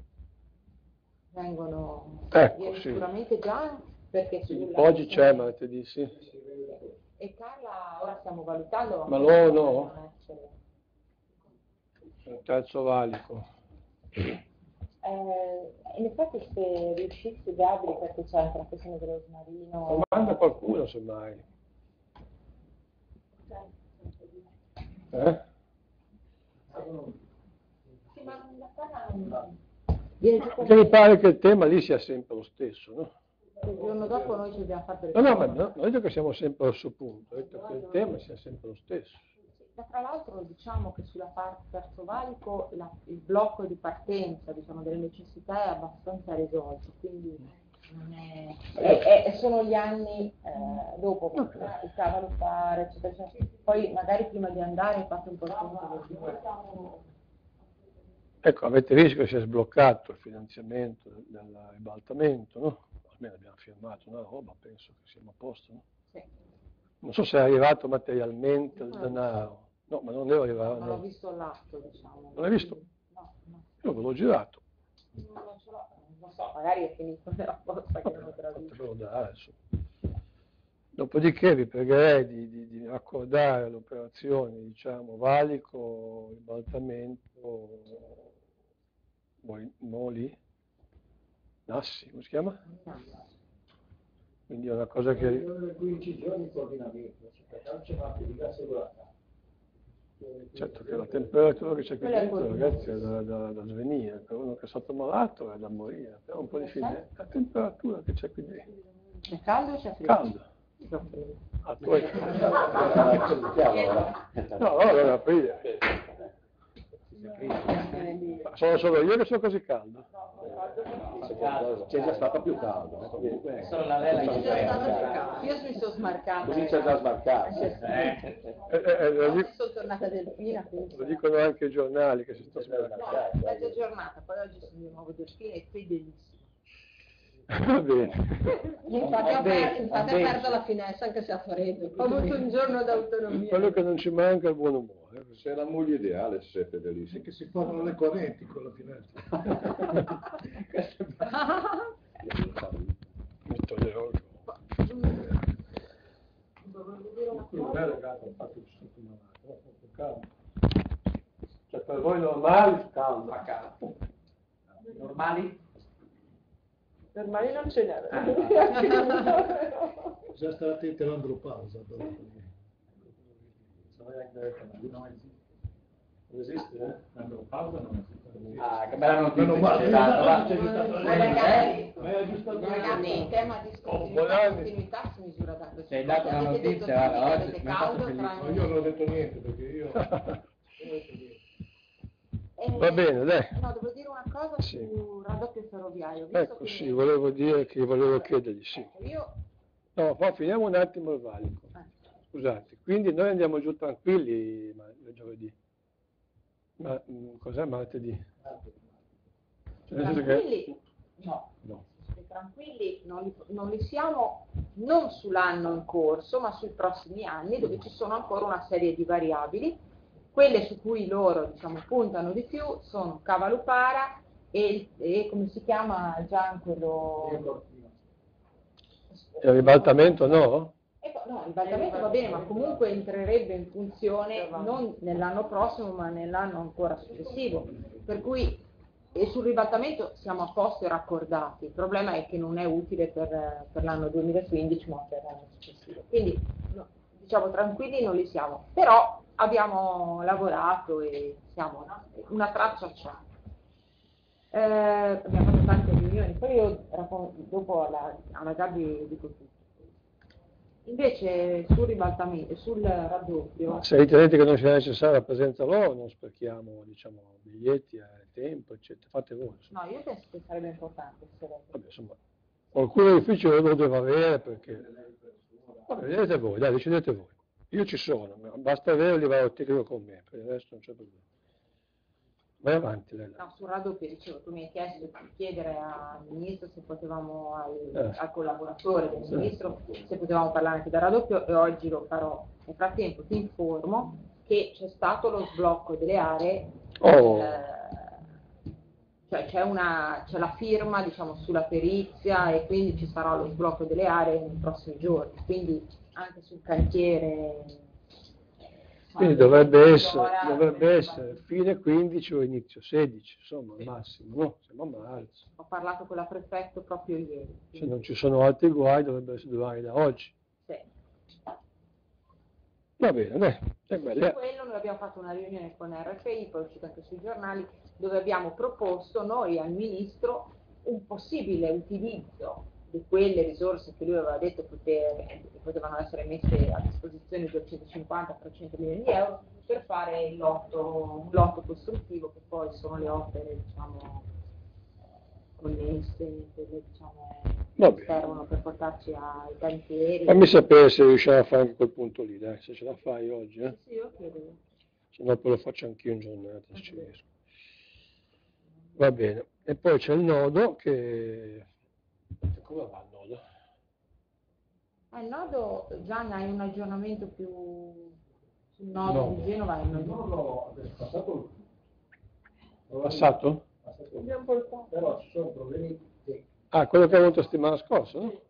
Vengono Ecco, viene sì. sicuramente già perché Quindi sulla- oggi c'è martedì, sì. E Carla ora stiamo valutando Ma loro no? non essere- Il terzo valico. Eh, in effetti se riuscissi Gabri, perché c'è anche la questione dello smarino. Manda qualcuno semmai. Eh? Sì, ma la Carla non- viene giù con Perché mi pare che il tema lì sia sempre lo stesso, no? il giorno dopo noi ci dobbiamo fare No, no, ma no, non ho detto che siamo sempre al suo punto, ho detto che il tema sia sempre lo stesso. Ma tra l'altro diciamo che sulla parte terzo valico la- il blocco di partenza diciamo, delle necessità è abbastanza risolto, quindi non è, è- è- è- sono gli anni eh, dopo che il cavalo fare, eccetera, eccetera. Poi magari prima di andare fate un po' il conto del- Ecco, avete visto che si è sbloccato il finanziamento del ribaltamento, no? Almeno abbiamo firmato una roba, penso che siamo a posto, no? Sì. Non so se è arrivato materialmente il denaro. No, ma non devo arrivare. Non ho No. visto l'atto, diciamo. Non l'hai visto? No, no. Io ve l'ho girato. Non ce l'ho, non so, magari è finito nella posta che non ho visto. Fatevelo dare, insomma. Dopodiché vi pregherei di, di, di raccordare le operazioni, diciamo, valico, ribaltamento, Moli, Moli, Nassi, come si chiama? Quindi è una cosa che... quindici giorni di coordinamento, c'è parte di gas assicurata. Certo che la temperatura che c'è qui Quella è dentro, coordinata. ragazzi, è da, da, da svenire, per uno che è sotto malato è da morire, però un po' di fine. La temperatura che c'è qui dentro. È caldo o c'è freddo? Caldo. C'è freddo. Ah, tu hai... No, no, non aprire. Ma sono solo io che sono così caldo. C'è già stato più caldo. eh, comunque. Solo la Lela Io che sono stata c'è. smarcata. Io mi sono smarcata. Comincia già a sbarcare. Eh, eh, lo, dic- Sono tornata delfina, quindi. lo dicono anche i giornali che si sta No, smercando. mezza giornata, poi oggi sono di nuovo delfina e fedelissimo. Va bene. Infatti ho Beh, per- infatti ho beh. aperto la finestra anche se ha freddo. Ho avuto un giorno d'autonomia. Quello che non ci manca è il buon umore. Sei la moglie ideale, se sei fedelissimo. Che si formano le correnti con la finestra. Mi toglierò il quello bello è che ha fatto il sotto malato, è fatto caldo. Cioè per voi normali caldo. Fa caldo. Normali? Normali non ce n'è. Già stare attenti all'andropausa. Non esiste, eh? L'andropausa non esiste. Ah, che bella notizia. Meno male, che hai dato, va. c'è giusto- Ragazzi, Ma era giusto il ragazzi, il tema di Oh, buon continuità, anno. continuità si misura da questo. Ci hai dato una Avete detto notizia, tutti guarda, che oggi avete mi ha fatto caldo, felice. tranne- No, io non ho detto niente perché io... io non ho detto niente. Eh, Va bene, dai. No, devo dire una cosa Sì. sul raddoppio ferroviario. Visto Ecco, che sì, volevo dire che volevo chiedergli, sì. io No, ma finiamo un attimo il valico. eh, Scusate, quindi noi andiamo giù tranquilli ma, il giovedì. Ma mh, cos'è martedì? Cioè, nel senso che- tranquilli, no, No. se tranquilli non li, non li siamo non sull'anno in corso, ma sui prossimi anni, dove ci sono ancora una serie di variabili. Quelle su cui loro, diciamo, puntano di più sono Cavalupara e, e come si chiama già quello... Il ribaltamento no? Ecco, no, il balsamento va bene, ma comunque entrerebbe in funzione non nell'anno prossimo, ma nell'anno ancora successivo. Per cui e sul ribaltamento siamo a posto e raccordati. Il problema è che non è utile per, per l'anno duemilaquindici, ma per l'anno successivo. Quindi, no, diciamo, tranquilli non li siamo. Però abbiamo lavorato e siamo, una traccia c'è. Eh, abbiamo fatto tante riunioni, poi io raccon- dopo alla, alla Gabi dico tutto. Invece sul ribaltamento, sul raddoppio, Se ritenete che non sia necessaria la presenza loro, non sprechiamo, diciamo, biglietti, eh, tempo, eccetera. Fate voi. insomma. no, io penso che sarebbe importante essere. Vabbè, insomma, qualcuno dell'ufficio lo deve avere perché... Vabbè, vedete voi, dai, decidete voi. Io ci sono, basta avere il livello tecnico con me, per il resto non c'è problema. Vai avanti, lei. No, sul raddoppio, dicevo, tu mi hai chiesto di chiedere al ministro se potevamo, al, Eh. al collaboratore del Sì. ministro, se potevamo parlare anche del raddoppio e oggi lo farò. Nel frattempo ti informo che c'è stato lo sblocco delle aree, Oh. eh, cioè c'è, una, c'è la firma, diciamo, sulla perizia e quindi ci sarà lo sblocco delle aree nei prossimi giorni, quindi anche sul cantiere. Quindi dovrebbe essere, dovrebbe essere fine quindici o inizio sedici, insomma, al massimo, no? Siamo a marzo. Ho parlato con la prefetto proprio ieri. Se non ci sono altri guai, dovrebbero essere due anni da oggi. Sì. Va bene, dai, è Su bello. quello noi abbiamo fatto una riunione con R F I, poi è uscito anche sui giornali, dove abbiamo proposto noi al Ministro un possibile utilizzo di quelle risorse che lui aveva detto poter, che potevano essere messe a disposizione di duecentocinquanta trecento milioni di euro per fare il lotto, un lotto costruttivo, che poi sono le opere, diciamo, connesse, quelle, diciamo, Va che bene. servono per portarci ai cantieri. Fammi sapere se riusciamo a fare anche quel punto lì, dai, se ce la fai oggi, eh? Sì, io credo. Se no poi lo faccio anch'io in giornata, se ci riesco. Va bene. E poi c'è il nodo che... Come va il nodo? Ah, il nodo, Gianni, hai un aggiornamento più sul nodo No. di Genova? Hai un No, aggiornamento? no, è passato, Passato? passato, Abbiamo portato. però ci sono problemi tecnici. Ah, quello che ha avuto settimana scorsa, no?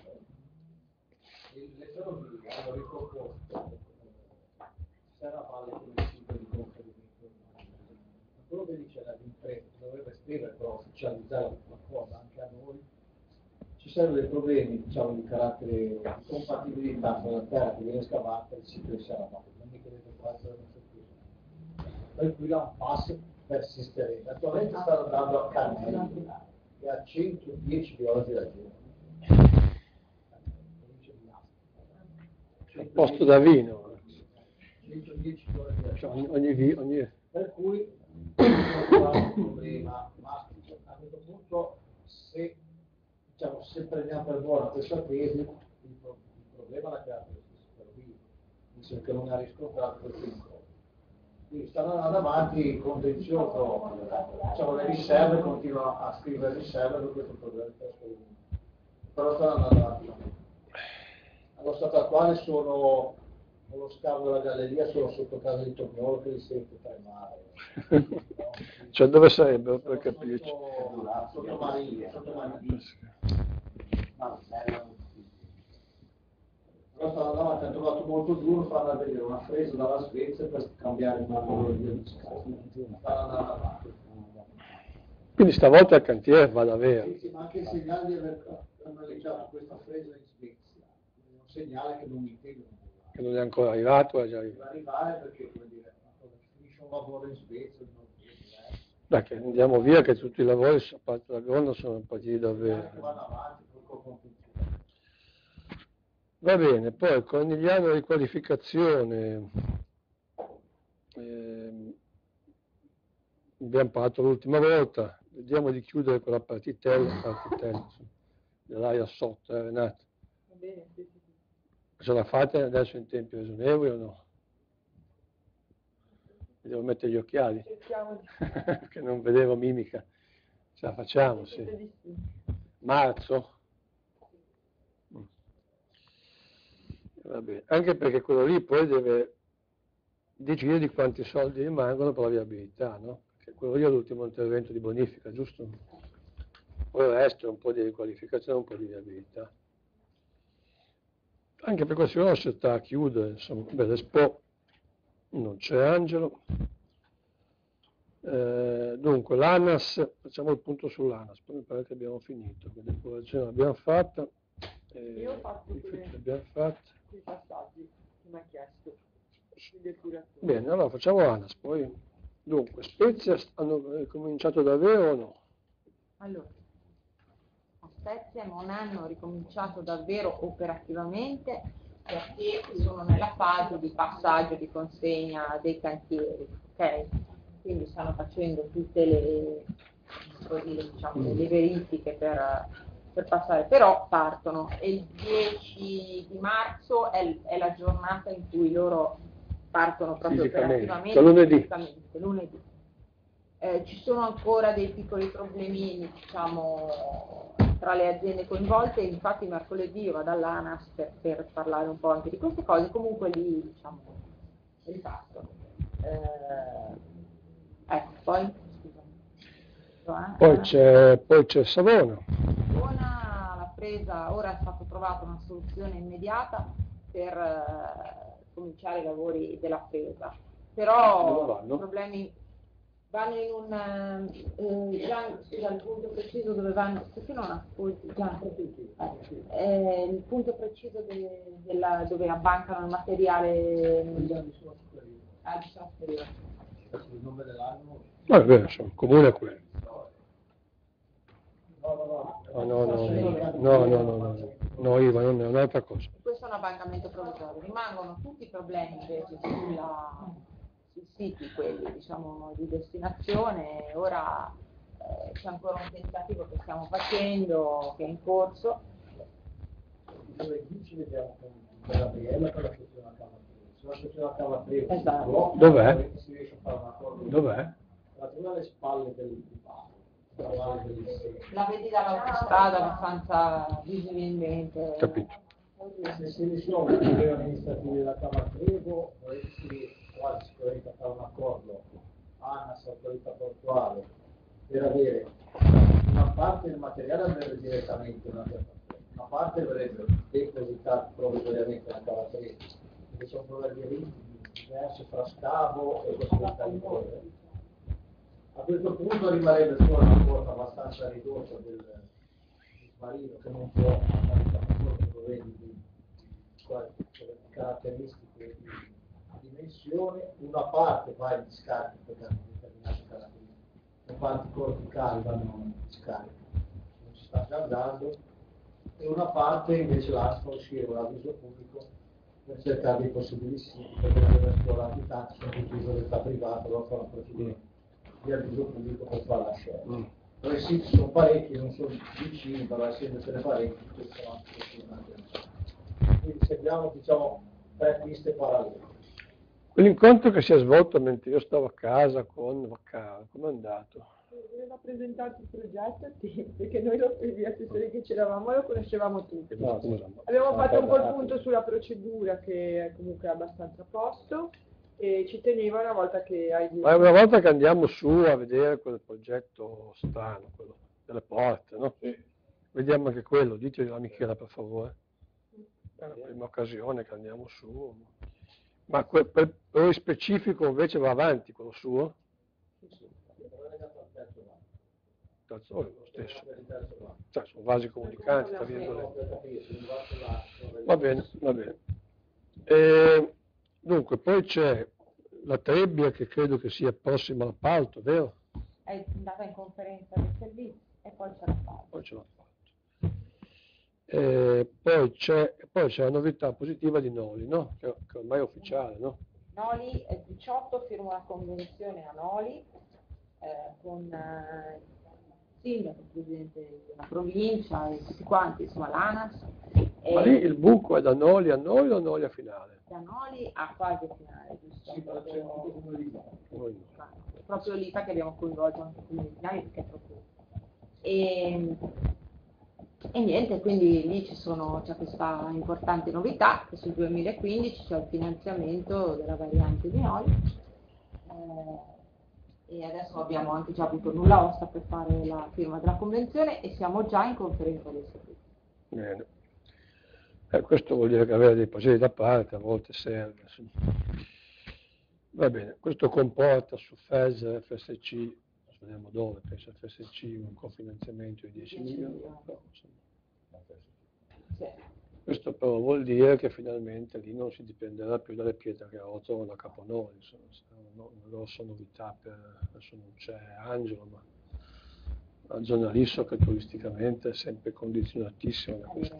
Le ferrovie hanno riproposto sarà valle con il sito di conferimento. Ma quello che dice l'impresa dovrebbe scrivere per ufficializzare la cosa anche a noi. Ci sarebbero dei problemi, diciamo, di carattere di compatibilità con la terra che viene scavata e il sito di Saravalle. Non mi credete quanto è questo. Per cui là un passo persisterete. Attualmente stanno andando a Canelli, che ha centodieci chilometri da giro. Al posto da vino. centodieci chilometri da Cioè, giro. ogni, ogni, vi- ogni... Per cui non è un problema, ma a questo punto se, diciamo, se prendiamo per buona questa tesi, il, pro- il problema l'ha creato lo stesso ferrovie, visto che non ha riscontrato quel piccolo. Quindi stanno andando avanti il contenzioso, diciamo, le riserve, continuano a scrivere riserve per questo problema di trasferimento. Però stanno andando avanti. Allo stato attuale sono con lo scavo della galleria, sono sotto casa di Tognolo che li sento tremare. Cioè, dove sarebbero, per capirci? Sotto, sotto Maria, sotto Maria. Però stanno andando avanti, hanno trovato molto duro farla vedere una fresa dalla Svezia per cambiare il metodologia di scavo. Stanno andando avanti. Quindi stavolta il cantiere va davvero. Sì, sì, ma anche il segnale di aver analizzato questa fresa in Svezia è un segnale che non mi intendono. Che non è ancora arrivato, è già Deve arrivato. arrivare perché, come dire, una cosa che finisce un lavoro in Svezia, non eh. Dai, che andiamo via, che tutti i lavori, a parte la gonna, sono partiti Che davvero. vanno avanti col contenuto. Va bene, poi Cornigliano riqualificazione. Ehm, abbiamo parlato l'ultima volta, vediamo di chiudere quella partitella, partitella dell'aria sotto, eh, Renato. Va bene, sì, sì, sì. Ce la fate adesso in tempi ragionevoli o no? Mi devo mettere gli occhiali, Cerchiamo di... che non vedevo mimica. Ce la facciamo, sì. di sì. Marzo? Mm. Va bene. Anche perché quello lì poi deve decidere di quanti soldi rimangono per la viabilità, no? Perché quello lì è l'ultimo intervento di bonifica, giusto? Poi il resto è un po' di riqualificazione, un po' di viabilità. Anche per questa cosa sta a chiudere, insomma. Beh, l'Expo non c'è Angelo. Eh, dunque, l'ANAS, facciamo il punto sull'ANAS, poi mi pare che abbiamo finito, la depurazione l'abbiamo fatta, eh, Io ho fatto i quelle- filtri l'abbiamo fatti. Quei passaggi che mi ha chiesto di depurazione. Bene, allora facciamo l'ANAS, poi, dunque, Spezia hanno cominciato davvero o no? Allora, a Spezia non hanno ricominciato davvero operativamente perché sono nella fase di passaggio di consegna dei cantieri, ok? Quindi stanno facendo tutte le, le, diciamo, le verifiche per, per passare, però partono e il dieci di marzo è, è la giornata in cui loro partono proprio Fisicamente, operativamente, cioè lunedì. fisicamente, lunedì. Eh, ci sono ancora dei piccoli problemini, diciamo, tra le aziende coinvolte, infatti mercoledì io vado all'ANAS per, per parlare un po' anche di queste cose, comunque lì, diciamo, ripartono. Eh, ecco, poi, scusa. Poi c'è, poi c'è Savona. Savona l'ha presa, ora è stata trovata una soluzione immediata per eh, cominciare i lavori della presa, Dove però vanno? i problemi vanno in un eh, Gian, scusa, il punto preciso dove vanno, perché non ascolti Gian, eh, eh, il punto preciso de, della, dove abbancano il materiale ah, di Superiore. Il nome dell'anno? No, è vero, insomma, il comune è quello. No, no, no. No, no, no, no, no, no, no, no, no, Iva, non è un'altra cosa. Questo è un abbancamento provvisorio, rimangono tutti i problemi invece sulla, sui siti, quelli diciamo di destinazione, ora eh, c'è ancora un tentativo che stiamo facendo, che è in corso. Ci vediamo con Gabriella per la stazione a Cavatrese. Sulla stazione a Cavatrese, Esatto. Dov'è? si riesce a fare un accordo. Dov'è? La prima alle spalle del Paolo. La vedi dall'autostrada abbastanza visibilmente. Capito. Se si risolve i problemi amministrativi della Cavatrese, dovresti quasi sicuramente fare un accordo ANAS, autorità portuale, per avere una parte del materiale andrebbe direttamente in una piattaforma, una parte verrebbe depositata provvisoriamente nella Cavatrese, perché c'è un problema di ritmi diverso tra scavo e possibilità di correre. A questo punto rimarrebbe solo una quota abbastanza ridotta del, del marino che non può andare in piattaforma, problemi di, di caratteristiche di dimensione, una parte va in discarica per determinate caratteristiche, le parti corticali vanno in discarica, non ci sta già andando, e una parte invece lascia uscire un avviso pubblico per cercare dei possibili siti, perché non abbiamo esplorati tanti, sono tutti di proprietà privata, allora fa una procedura di avviso pubblico per fare la scelta. Mm. Però i siti sono parecchi, non sono vicini, però essendocene parecchi, questi sono anche. Quindi seguiamo, diciamo, tre piste parallele. Quell'incontro che si è svolto mentre io stavo a casa con Vaccaro, com'è andato? Aveva presentato il progetto a te, perché noi lo, gli assessori che c'eravamo lo conoscevamo tutti. No, scusa. Abbiamo fatto un po' il punto sulla procedura che è comunque abbastanza a posto e ci teneva una volta che hai Ma è una volta che andiamo su a vedere quel progetto strano, quello delle porte, no? Sì. Vediamo anche quello, ditelo a Michela per favore. È la prima occasione che andiamo su. Ma quel, per, per il specifico invece va avanti quello suo? Sì, sì, però è legato al terzo anno. Terzo, è lo stesso. Cioè, sono vasi comunicanti, tra virgolette. Va bene, va bene. E, dunque, poi c'è la Trebbia che credo che sia prossima all'appalto, vero? È andata in conferenza dei servizi e poi c'è la fase. Poi c'è l'appalto. E poi c'è poi c'è la novità positiva di Noli, no? Che, che ormai è ufficiale, no? Noli, il diciotto firma una convenzione a Noli, eh, con eh, il sindaco, il presidente della provincia e tutti quanti, insomma l'ANAS. Ma lì il buco è da Noli a Noli o Noli a finale? Da Noli a quasi finale, giusto? Sì, però c'è un comune di no. Noi no. Proprio lì che abbiamo coinvolto anche i comuni finali perché è proprio... E, e niente, quindi lì ci sono, c'è questa importante novità che sul duemilaquindici c'è il finanziamento della variante di Noli eh, e adesso abbiamo anche già avuto nulla osta per fare la firma della convenzione e siamo già in conferenza dei servizi. Bene. Eh, questo vuol dire che avere dei pagini da parte a volte serve. Insomma. Va bene, questo comporta su F E S, F S C, non vediamo dove, penso F S C, un cofinanziamento di dieci milioni. Però, Sì. questo però vuol dire che finalmente lì non si dipenderà più dalle pietre che rotolano da Caponoli, insomma, una, una grossa novità per, adesso non c'è Angelo, ma la zona lì so che turisticamente è sempre condizionatissima da questa.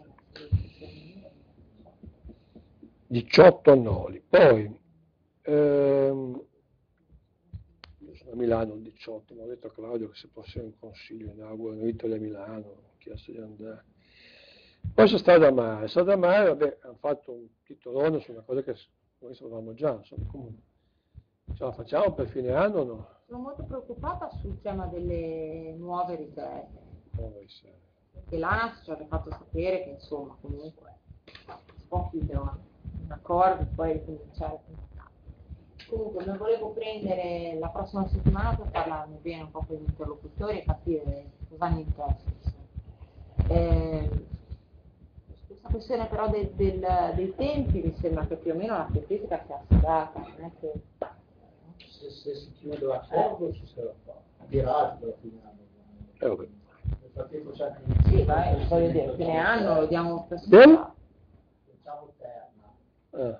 diciotto a Noli, poi ehm, io sono a Milano il diciotto, mi ho detto a Claudio che se fosse un consiglio inauguro in Italia a Milano, ho chiesto di andare. Poi c'è Strada Mare, Strada Mare, vabbè, hanno fatto un titolone su una cosa che noi sapevamo già, insomma, comunque, ce la facciamo per fine anno o no? Sono molto preoccupata sul tema delle nuove riserve. Nuove riserve. Che l'ANAS ci aveva fatto sapere che insomma comunque si può chiudere una, un accordo e poi ricominciare. Comunque non volevo prendere la prossima settimana per parlarne bene un po' con gli interlocutori e capire cosa hanno in testa. Eh, questa questione però del, del, dei tempi mi sembra che più o meno la tempistica sia assodata, non è che... Se, se si chiude l'accordo ci sarà fa. Dirà che la finiamo. Eh, vabbè. Nel frattempo c'è anche un Sì, vai, voglio dire, fine anno lo diamo per Del? Facciamo terna. Ah.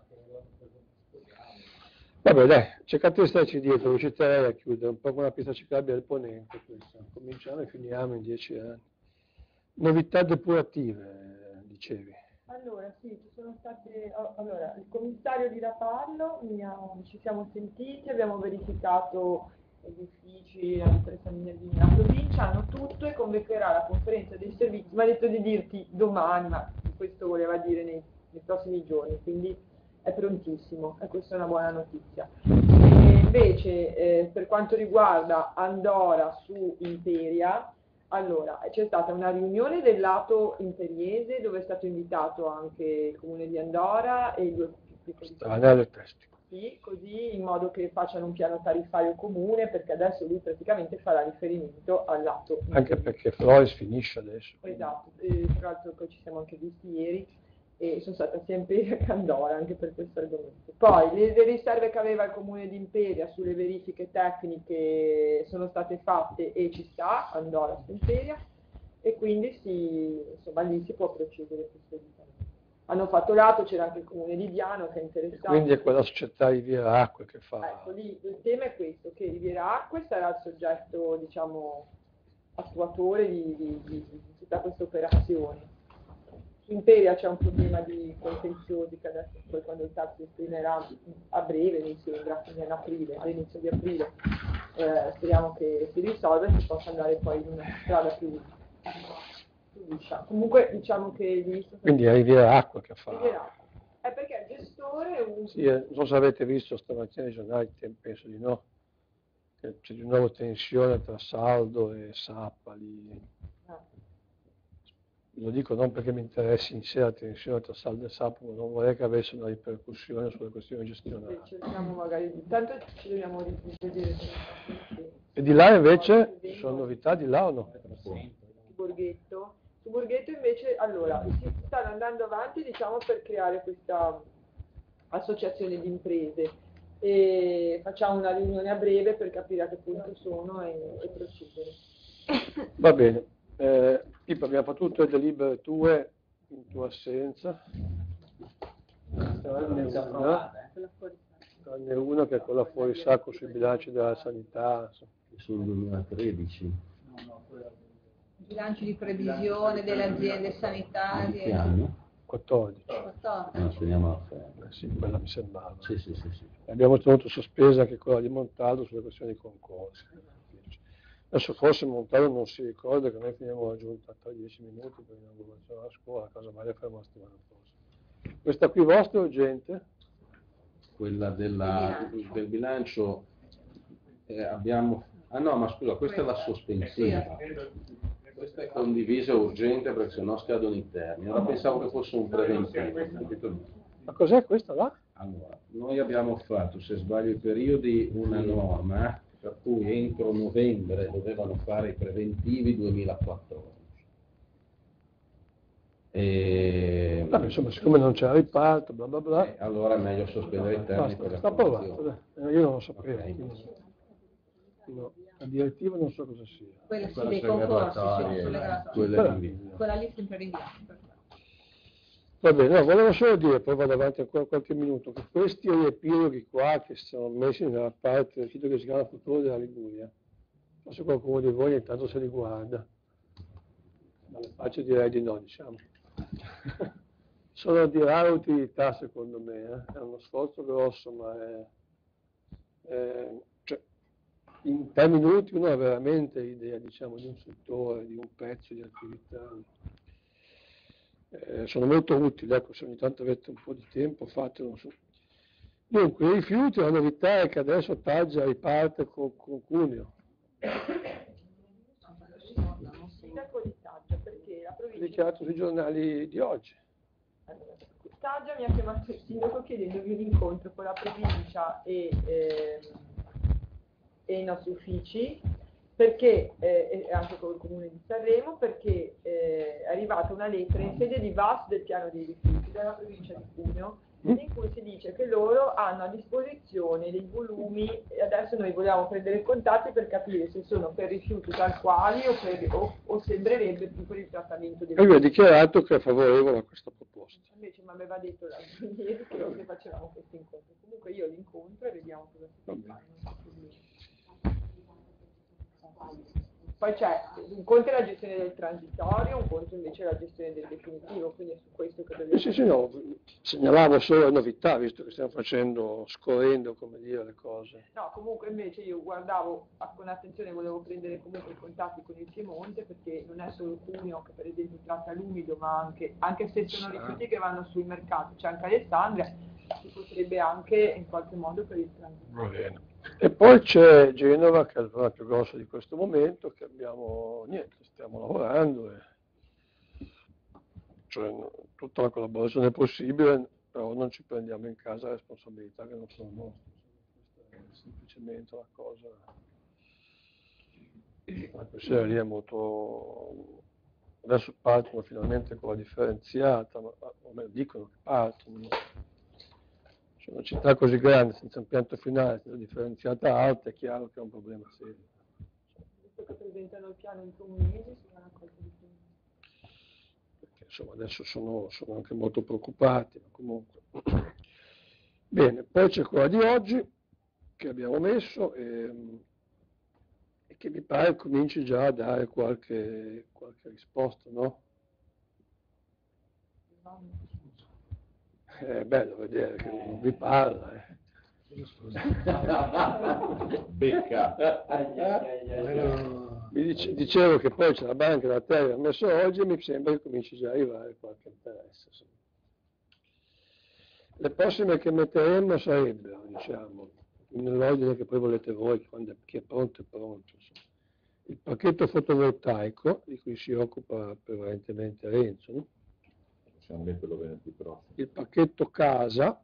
Vabbè dai, cercate di starci dietro, riusciterei a chiudere un po' con la pista ciclabile del Ponente, questa. Cominciamo e finiamo in dieci anni. Novità depurative, dicevi. Allora, sì, ci sono state, oh, allora, il commissario di Rapallo, mi ha, ci siamo sentiti, abbiamo verificato gli uffici, la la provincia, hanno tutto e convocherà la conferenza dei servizi, mi ha detto di dirti domani, ma questo voleva dire nei, nei prossimi giorni, quindi è prontissimo e questa è una buona notizia. E invece, eh, per quanto riguarda Andora su Imperia, allora, c'è stata una riunione del lato imperiese dove è stato invitato anche il comune di Andora e i due Stranello testico. Sì, così in modo che facciano un piano tariffario comune, perché adesso lui praticamente farà riferimento al lato imperiese. Anche perché Flores finisce adesso. Esatto, e tra l'altro poi ci siamo anche visti ieri e sono stata sia a Imperia che a Andora anche per questo argomento. Poi le, le riserve che aveva il comune di Imperia sulle verifiche tecniche sono state fatte e ci sta, Andora su Imperia, e quindi si, insomma, lì si può procedere speditamente. Hanno fatto lato, c'era anche il comune di Diano che è interessato. Quindi è quella società Riviera Acque che fa... Ecco, lì il tema è questo, che Riviera Acque sarà il soggetto, diciamo, attuatore di, di, di, di tutta questa operazione. Su Imperia c'è un problema di contenziosi che adesso poi quando il T A R si esprimerà a breve, mi sembra, quindi in aprile, all'inizio di aprile, eh, speriamo che si risolva e si possa andare poi in una strada più, più liscia. Comunque diciamo che lì... Quindi è Riviera Acque che fa... Riviera Acque. È perché il gestore è un... Sì, eh, non so se avete visto stamattina i giornali, penso di no, che c'è di nuovo tensione tra Saldo e Sappali. Lo dico non perché mi interessi in sé la tensione tra Saldo e Sappali, ma non vorrei che avesse una ripercussione sulle questioni gestionali. Cerchiamo magari, intanto ci dobbiamo rivedere. E di là invece ci sono novità di là o no? Su Borghetto. Su Borghetto invece, allora, si stanno andando avanti diciamo per creare questa associazione di imprese e facciamo una riunione a breve per capire a che punto sono e, e procedere. Va bene. Eh, Pippo, abbiamo fatto tutte le delibere tue in tua assenza, tranne una, tranne una che è quella fuori sacco sui bilanci della sanità. Sul duemilatredici. Bilanci di previsione delle aziende sanitarie. Che anno? quattordici. quattordici. No, speriamo a fare. Eh sì, quella mi sembrava. Sì, sì, sì, sì. Abbiamo tenuto sospesa anche quella di Montaldo sulle questioni di concorsi. Adesso forse Montalvo non si ricorda che noi finiamo la giunta tra dieci minuti per l'inaugurazione della scuola, a casa Maria ferma la settimana prossima. Questa qui vostra è urgente? Quella della, del bilancio eh, abbiamo... Ah no, ma scusa, questa è la sospensiva. Questa è condivisa e urgente perché sennò scadono i termini. Ora pensavo che fosse un preventivo. Ma cos'è questa là? Allora, noi abbiamo fatto, se sbaglio i periodi, una norma per cui entro novembre dovevano fare i preventivi duemilaquattordici. E... Vabbè, insomma, siccome non c'era riparto, bla bla bla. Eh, allora è meglio sospendere i termini. Basta, sta approvato, dai. Io non lo sapevo. Okay. Quindi... No, la direttiva non so cosa sia. Quella sì, Quella dei sui concorsi, sì, graduatorie, sulle eh, graduatorie. quella Quella- di- Quella lì sempre rinviata. Va bene, no, volevo solo dire, poi vado avanti ancora qualche minuto, che questi riepiloghi qua che sono messi nella parte del sito che si chiama Futuro della Liguria, forse qualcuno di voi intanto se li guarda, ma le faccio direi di no, diciamo. Sono di rara utilità secondo me, eh. È uno sforzo grosso, ma è, è- cioè, in tre minuti uno ha veramente l'idea, diciamo, di un settore, di un pezzo di attività. Eh, sono molto utili, ecco, se ogni tanto avete un po' di tempo fatelo. Su. Dunque, i rifiuti, la novità è che adesso Taggia riparte con, con Cuneo. Sindaco di Taggia, perché la provincia... Dichiarato sui giornali di oggi. Allora, Taggia mi ha chiamato il sindaco chiedendomi un incontro con la provincia e, ehm, e i nostri uffici, perché, eh, e anche con il comune di Sanremo, perché eh, è arrivata una lettera in sede di V A S del piano dei rifiuti dalla provincia di Cuneo, in cui si dice che loro hanno a disposizione dei volumi e adesso noi vogliamo prendere contatti per capire se sono per rifiuti tal quali o, per, o, o sembrerebbe più per il trattamento dei E lui ha rifiuti. dichiarato che è favorevole a questa proposta. Invece mi aveva detto l'altro ieri che noi facevamo questo incontro. Comunque io l'incontro e vediamo cosa si può fare. non c'è problema. Poi c'è un conto è la gestione del transitorio, un conto invece è la gestione del definitivo, quindi è su questo che dobbiamo... Sì, sì, no, segnalavo solo le novità, visto che stiamo facendo, scorrendo, come dire, le cose. No, comunque invece io guardavo a- con attenzione, volevo prendere comunque i contatti con il Piemonte, perché non è solo Cuneo che per esempio tratta l'umido, ma anche, anche se sono rifiuti che vanno sul mercato, c'è anche Alessandria, si potrebbe anche in qualche modo per il transito. Va bene. E poi c'è Genova, che è il problema più grosso di questo momento, che abbiamo, niente, stiamo lavorando, e, cioè no, tutta la collaborazione è possibile, però non ci prendiamo in casa responsabilità che non sono nostre, questa è semplicemente la cosa. La questione lì è molto... Adesso partono finalmente con la differenziata, ma, o meglio dicono che partono. ma- Cioè, una città così grande, senza impianto finale, senza differenziata alta, è chiaro che è un problema serio. Visto che presentano il piano entro un mese, si farà qualche di più. Perché insomma adesso sono, sono anche molto preoccupati, ma comunque. Bene, poi c'è quella di oggi che abbiamo messo e, e che mi pare cominci già a dare qualche, qualche risposta, no? È bello vedere che non vi parla. Eh. Becca. Vi dice- dicevo che poi c'è la Banca della Terra messo oggi e mi sembra che cominci già a arrivare qualche interesse. insomma. Le prossime che metteremo sarebbero, diciamo, nell'ordine che poi volete voi, quando è- chi è pronto è pronto. insomma. Il pacchetto fotovoltaico, di cui si occupa prevalentemente Renzo, no? Possiamo metterlo venerdì prossimo. Il pacchetto casa,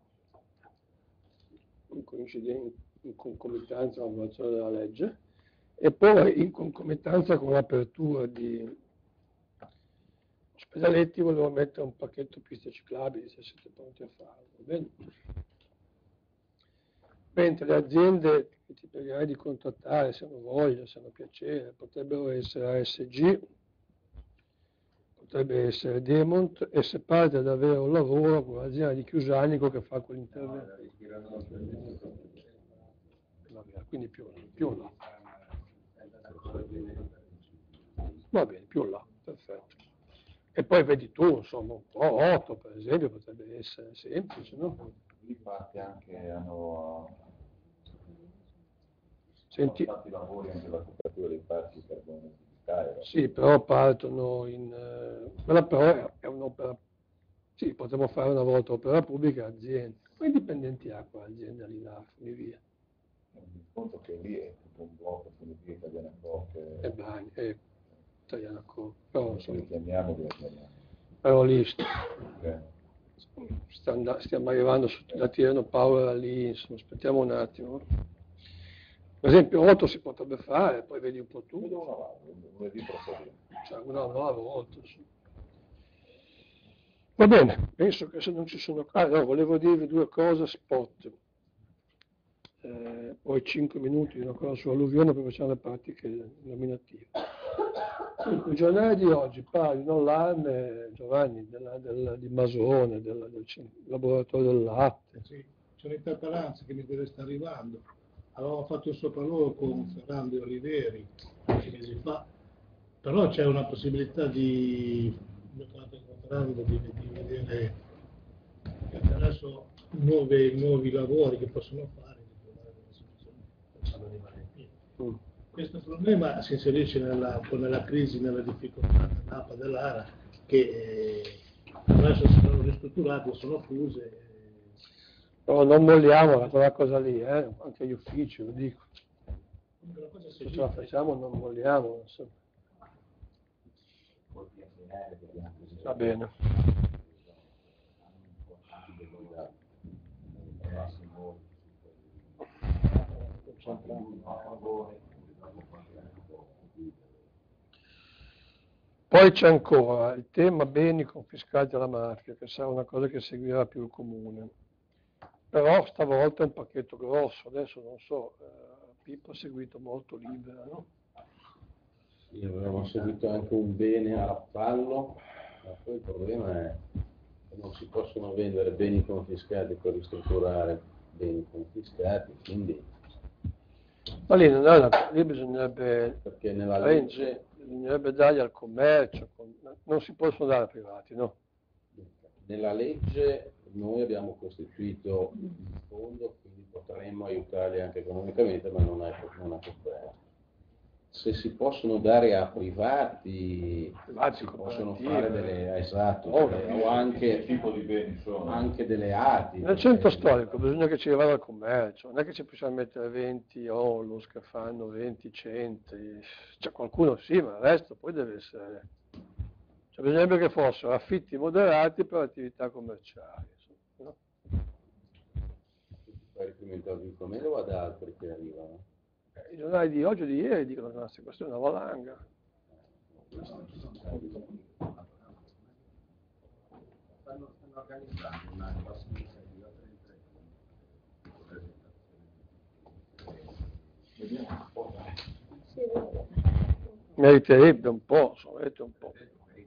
in, coinciden- in concomitanza con l'approvazione della legge, e poi in concomitanza con l'apertura di ospedaletti volevo mettere un pacchetto piste ciclabili, se siete pronti a farlo. Va bene? Mentre le aziende che ti pregherei di contattare, se hanno voglia, se hanno piacere, potrebbero essere A S G, potrebbe essere Demont, e se parte ad avere un lavoro con l'azienda di Chiusanico che fa quell'intervento. Va bene, quindi più, più in là. Va bene, più in là, perfetto. E poi vedi tu, insomma, un po' otto per esempio, potrebbe essere semplice, no? Lì parte anche, hanno Senti, Sono stati lavori anche la copertura dei parchi per di Cairo. sì, però partono in... eh, quella però è, è un'opera, sì, potremmo fare una volta opera pubblica, azienda, poi dipendenti acqua, azienda lì là, e via, Mi conto che lì è tutto un blocco, quindi lì italiana coche, e bagni, e italiana co, però, come ce li insomma, chiamiamo, li chiamiamo. però lì st- Ok. sta and- stiamo arrivando su, da Tirano Power lì, insomma, aspettiamo un attimo. Per esempio, otto si potrebbe fare, poi vedi un po' tu. Vedo una mano, lunedì prossimo. Cioè, una nuova volta. Insomma. Va bene, penso che se non ci sono... Ah, no, volevo dirvi due cose spot. Eh, poi cinque minuti di una cosa sull'alluvione, poi facciamo le pratiche nominative. Il giornale di oggi parla di un allarme, Giovanni, della, della, di Masone, della, del cin- laboratorio del latte. Sì, c'è un'interpellanza che mi deve sta arrivando. Avevamo fatto il sopralluogo con Ferrando e Oliveri qualche mesi fa, però c'è una possibilità di, di, di, di vedere attraverso nuove, nuovi lavori che possono fare, di trovare delle soluzioni che facciano rimanere in piedi. Mm. Questo problema si inserisce nella, un po' nella crisi, nella difficoltà dell'A P A dell'Ara, che eh, adesso sono ristrutturate, sono fuse. Però non molliamo quella cosa lì, eh? Anche gli uffici, lo dico. La cosa si Se ce la facciamo non molliamo. Insomma. Va bene. Poi c'è ancora il tema beni confiscati alla mafia, che sarà una cosa che seguirà più il comune. Però stavolta è un pacchetto grosso, adesso non so, eh, Pippo ha seguito molto Libera, no? Sì, avevamo seguito anche un bene a Rappallo, ma poi il problema è che non si possono vendere beni confiscati per ristrutturare beni confiscati, quindi... Ma lì, non è una, lì bisognerebbe, perché nella legge, legge, bisognerebbe dargli al commercio, con- non si possono dare ai privati, no? nella legge noi abbiamo costituito il fondo, quindi potremmo aiutarli anche economicamente, ma non è, non è coperto. Se si possono dare a privati, Privati, si possono cooperative. fare delle, esatto, Oh, delle- o anche, Che tipo di beni sono? anche delle arti. Nel centro storico bisogna che ci vada al commercio, non è che ci possiamo mettere venti onlus che fanno venti centri, c'è qualcuno sì, ma il resto poi deve essere... Cioè bisognerebbe che fossero affitti moderati per attività commerciali. Insomma, no? Fai riferimento al Vicomelo o ad altri che arrivano? I giornali di oggi e di ieri dicono che questa questa è una valanga. Stanno, stanno organizzando una prossima iniziativa per il Vediamo un po'. Meriterebbe un po', insomma, meriterebbe un po'.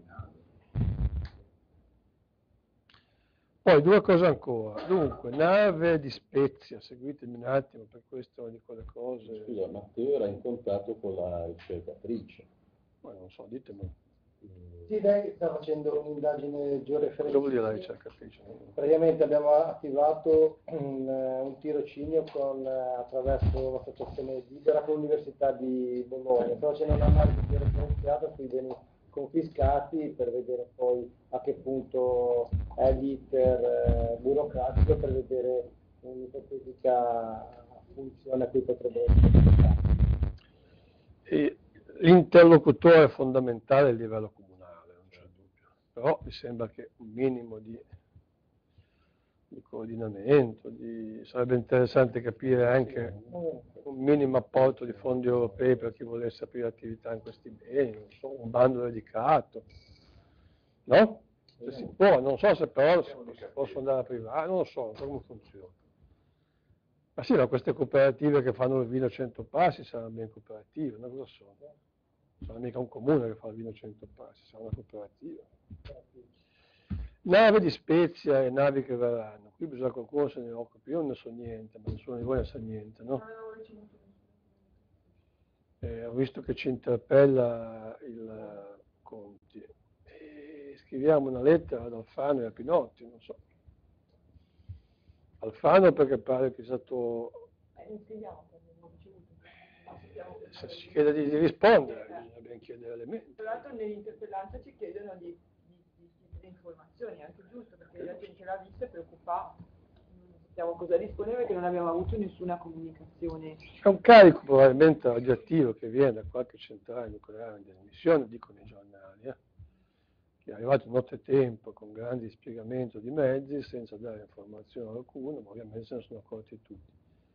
Poi due cose ancora. Dunque, nave di Spezia, seguitemi un attimo per questo di quelle cose. Scusa, Matteo era in contatto con la ricercatrice. Ma non so, ditemi. Sì, lei sta facendo un'indagine georeferenziale. Cosa vuol dire la ricercatrice? Praticamente abbiamo attivato un, un tirocinio con, attraverso l'associazione Libera con l'Università di Bologna. Sta facendo un'analisi georeferenziata sui beni confiscati per vedere poi a che punto è l'iter eh, burocratico, per vedere un'ipotetica funzione a cui potrebbe essere. E l'interlocutore fondamentale è il livello comunale, non c'è dubbio. Però mi sembra che un minimo di, di coordinamento, di, sarebbe interessante capire anche un minimo apporto di fondi europei per chi volesse aprire attività in questi beni, non so, un bando dedicato, no? Se si può, non so se però si, si possono andare a privare, non lo so, non so come funziona. Ma sì, ma queste cooperative che fanno il vino a cento passi saranno ben cooperative, no? Cosa sono? Non sarà mica un comune che fa il vino a cento passi, sarà una cooperativa. Nave di Spezia e navi che verranno, qui bisogna che qualcuno se ne occupi, io non ne so niente, ma nessuno di voi ne sa niente, no? Eh, ho visto che ci interpella il Conti, e scriviamo una lettera ad Alfano e a Pinotti, non so. Alfano perché pare che è stato... stiamo se si chiede di, di rispondere, bisogna ben chiedere elementi. Tra l'altro nell'interpellanza ci chiedono di, di, di, di informazioni, è anche giusto, perché la gente l'ha vista e è preoccupata. Non sappiamo cosa rispondere perché non abbiamo avuto nessuna comunicazione. È un carico probabilmente radioattivo che viene da qualche centrale nucleare in emissione, dicono i giornali, eh, che è arrivato nottetempo con grandi dispiegamento di mezzi senza dare informazione a qualcuno, ma ovviamente se ne sono accorti tutti.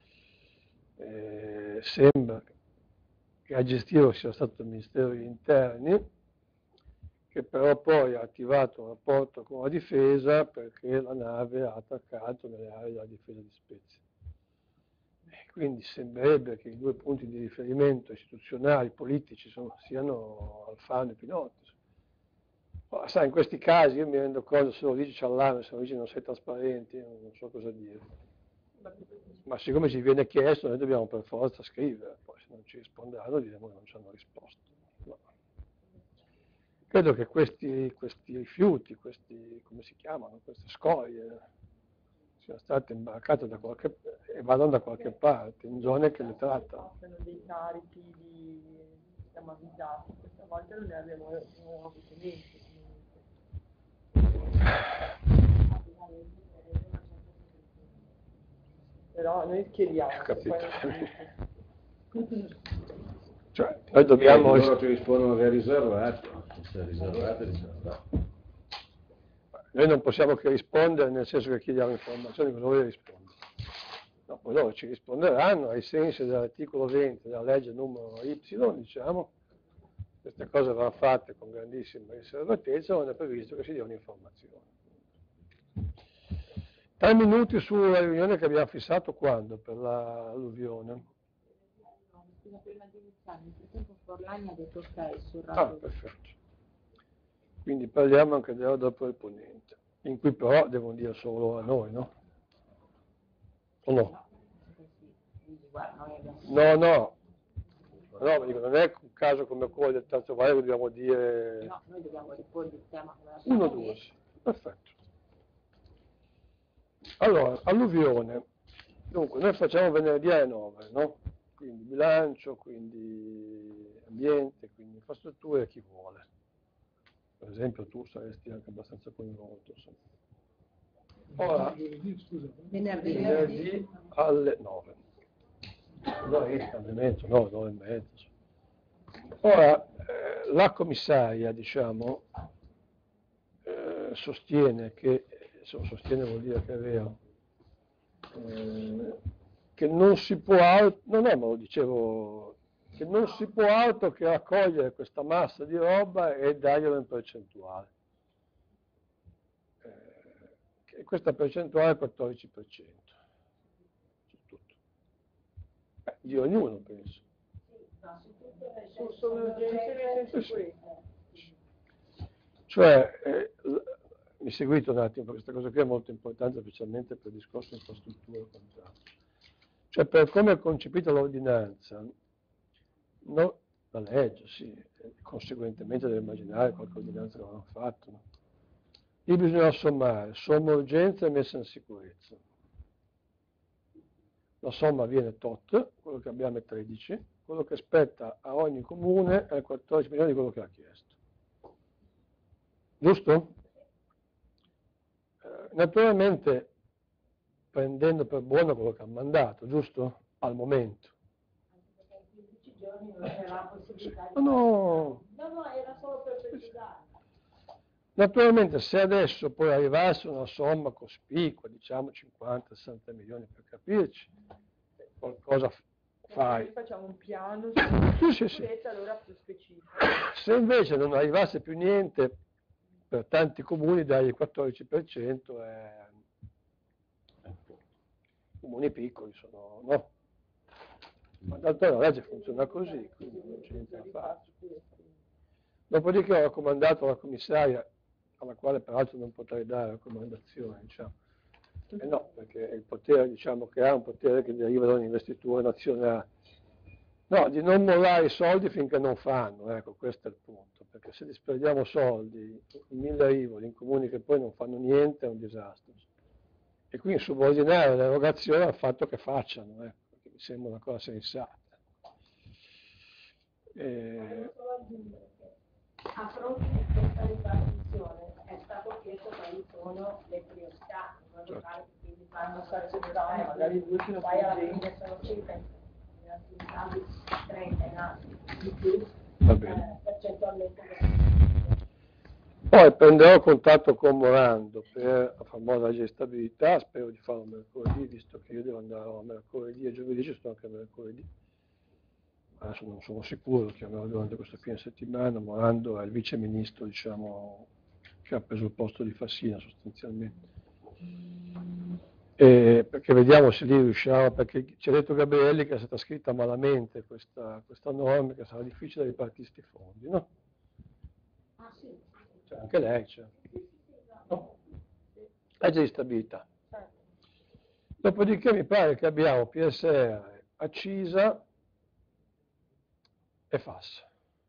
Eh, sembra che a gestirlo sia stato il Ministero degli Interni, che però poi ha attivato un rapporto con la difesa perché la nave ha attaccato nelle aree della difesa di Spezia. E quindi sembrerebbe che i due punti di riferimento istituzionali, politici, sono, siano Alfano e Pinotti. Ma sai, in questi casi io mi rendo conto, se lo dici c'è allarme, se lo dici non sei trasparenti, non so cosa dire. Ma siccome ci viene chiesto, noi dobbiamo per forza scrivere, poi se non ci risponderanno diremo che non ci hanno risposto. No. Credo che questi, questi rifiuti, questi, come si chiamano, queste scorie, siano state imbarcate da qualche, e vadano da qualche parte, in zone che le trattano. Sono dei carichi di... siamo avvisati, questa volta non ne abbiamo, non abbiamo avuto niente. Però noi chiediamo. Capito. Poi... Cioè, noi dobbiamo... Loro ci rispondono che è riservato, se è riservato, è riservato. Noi non possiamo che rispondere, nel senso che chiediamo informazioni, cosa vuoi rispondere? No, poi loro ci risponderanno ai sensi dell'articolo venti della legge numero Y, diciamo, queste cose vanno fatte con grandissima riservatezza, non è previsto che si dia un'informazione. Tre minuti sulla riunione che abbiamo fissato quando? Per l'alluvione? Prima di iniziare, nel frattempo Forlani ha detto ok sul Ah, radio. perfetto. Quindi parliamo anche della dopo il ponente, in cui però devono dire solo a noi, no? O no? No, no. No, dico, non è un caso come quello del terzo valle che dobbiamo dire... No, noi dobbiamo riporre il tema come la Uno, due, sì. Perfetto. Allora, alluvione. Dunque, noi facciamo venerdì alle nove, no? Quindi bilancio, quindi ambiente, quindi infrastrutture, chi vuole. Per esempio tu saresti anche abbastanza coinvolto. Ora, venerdì. venerdì alle nove. Un'oretta, alle mezzo, no, nove e mezzo. Ora, eh, la commissaria, diciamo, eh, sostiene che, insomma, sostiene vuol dire che è vero, eh, che non si può altro, no, no, ma lo dicevo, che non si può altro che raccogliere questa massa di roba e dargliela in percentuale. Eh, che questa percentuale è il quattordici per cento. Su tutto. Eh, di ognuno, penso. Su sono urgenze e sicurezza. Cioè, eh, mi seguite un attimo, perché questa cosa qui è molto importante, specialmente per il discorso infrastrutture e quant'altro. Cioè, per come è concepita l'ordinanza, no, la legge, sì, conseguentemente deve immaginare qualche ordinanza che non hanno fatto, no? Lì bisogna sommare somma urgenza e messa in sicurezza. La somma viene tot, quello che abbiamo è tredici, quello che spetta a ogni comune è quattordici milioni di quello che ha chiesto. Giusto? Eh, naturalmente prendendo per buono quello che ha mandato, giusto? Al momento. Giorni non c'era la possibilità di... No, no. No, no, era solo per precisare. Naturalmente se adesso poi arrivasse una somma cospicua, diciamo cinquanta sessanta milioni per capirci, qualcosa fai. Noi facciamo un piano Sì, su sì, sì. allora più specifico. Se invece non arrivasse più niente, per tanti comuni dare il quattordici per cento è... comuni piccoli sono, no? Ma d'altro la legge funziona così, quindi non c'è niente da fare. Dopodiché ho raccomandato alla commissaria, alla quale peraltro non potrei dare raccomandazione, diciamo. Eh no, perché il potere, diciamo, che ha un potere che deriva da un'investitura nazionale. No, di non mollare i soldi finché non fanno, ecco, questo è il punto, perché se disperdiamo soldi in mille rivoli, in comuni che poi non fanno niente, è un disastro. E quindi subordinare l'erogazione al fatto che facciano, ecco, perché mi sembra una cosa sensata. Eh, A fronte di questa ripartizione è stato chiesto quali sono le priorità, in modo tale che quindi fanno Accettare, magari due sono poi alla più fine sono circa in alcuni casi trenta, in altri di più, va bene. eh, percentualmente. Poi prenderò contatto con Morando per la famosa legge di stabilità, spero di farlo mercoledì, visto che io devo andare a mercoledì e giovedì, ci sto anche mercoledì. Adesso non sono sicuro, lo chiamerò durante questo fine settimana. Morando è il vice ministro, diciamo, che ha preso il posto di Fassina sostanzialmente. E perché vediamo se lì riusciamo, perché ci ha detto Gabrielli che è stata scritta malamente questa, questa norma, che sarà difficile ripartire questi fondi, no? Ah sì. Cioè, anche lei c'è. No? Legge di stabilità. Dopodiché mi pare che abbiamo P S R, Accisa e F A S.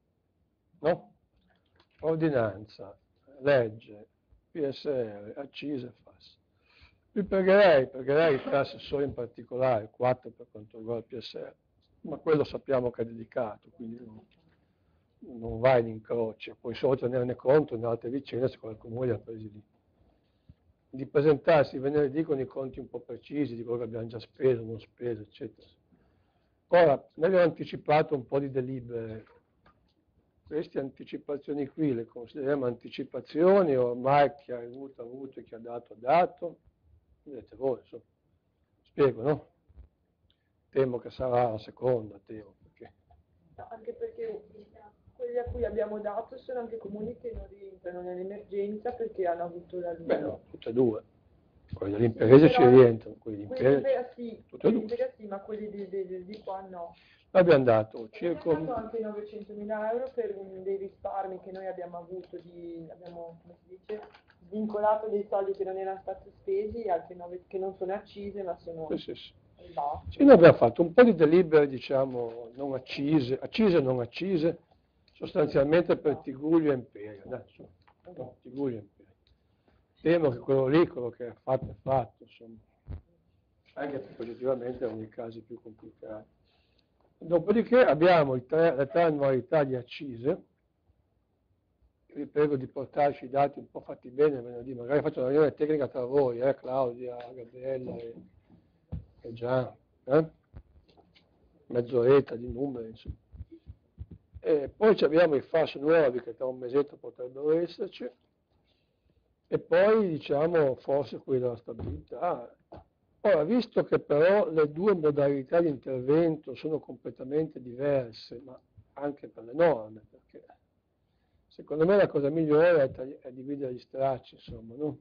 No? Ordinanza, legge, P S R, Accisa e F A S. Vi pregherei, pregherei i tre assessori in particolare, quattro per quanto riguarda il P S R, ma quello sappiamo che è dedicato, quindi non, non va in incroci, poi solo tenerne conto in altre vicende se qualcuno li ha presi lì. Di presentarsi venerdì con i conti un po' precisi di quello che abbiamo già speso, non speso, eccetera. Ora, noi abbiamo anticipato un po' di delibere. Queste anticipazioni qui le consideriamo anticipazioni, ormai chi ha avuto ha avuto e chi ha dato ha dato. Vedete voi, insomma. Spiego, no? Temo che sarà la seconda, temo. Perché... No, anche perché quelli a cui abbiamo dato sono anche comuni che non rientrano nell'emergenza perché hanno avuto la luce. Beh no, tutte e due. Quelli dell'impresa ci rientrano, quelli Quelli d'impresa. sì, tutte e quelli due. d'impresa sì, ma quelli di, di, di, di qua no. Abbiamo dato circa... Abbiamo dato anche novecentomila euro per un, dei risparmi che noi abbiamo avuto, di, abbiamo, come si dice, vincolato dei soldi che non erano stati spesi, altri nove, che non sono accise ma sono... Sì, sì, sì. Esatto. Sì, noi abbiamo fatto un po' di delibere, diciamo, non accise, accise e non accise, sostanzialmente per Tigullio e Imperia. Adesso, no, Tigullio e Imperia. Temo che quello lì, quello che è fatto è fatto, insomma. Anche perché oggettivamente è uno dei casi più complicati. Dopodiché abbiamo i tre, le tre annualità di accise. Vi prego di portarci i dati un po' fatti bene venerdì, magari faccio una riunione tecnica tra voi, eh, Claudia, Gabriella e, e Gian, eh? Mezz'oretta di numeri, insomma. E poi abbiamo i F A S nuovi che tra un mesetto potrebbero esserci, e poi diciamo forse quelli della stabilità. Ora, visto che però le due modalità di intervento sono completamente diverse, ma anche per le norme, perché secondo me la cosa migliore è, tagli- è dividere gli stracci, insomma, no?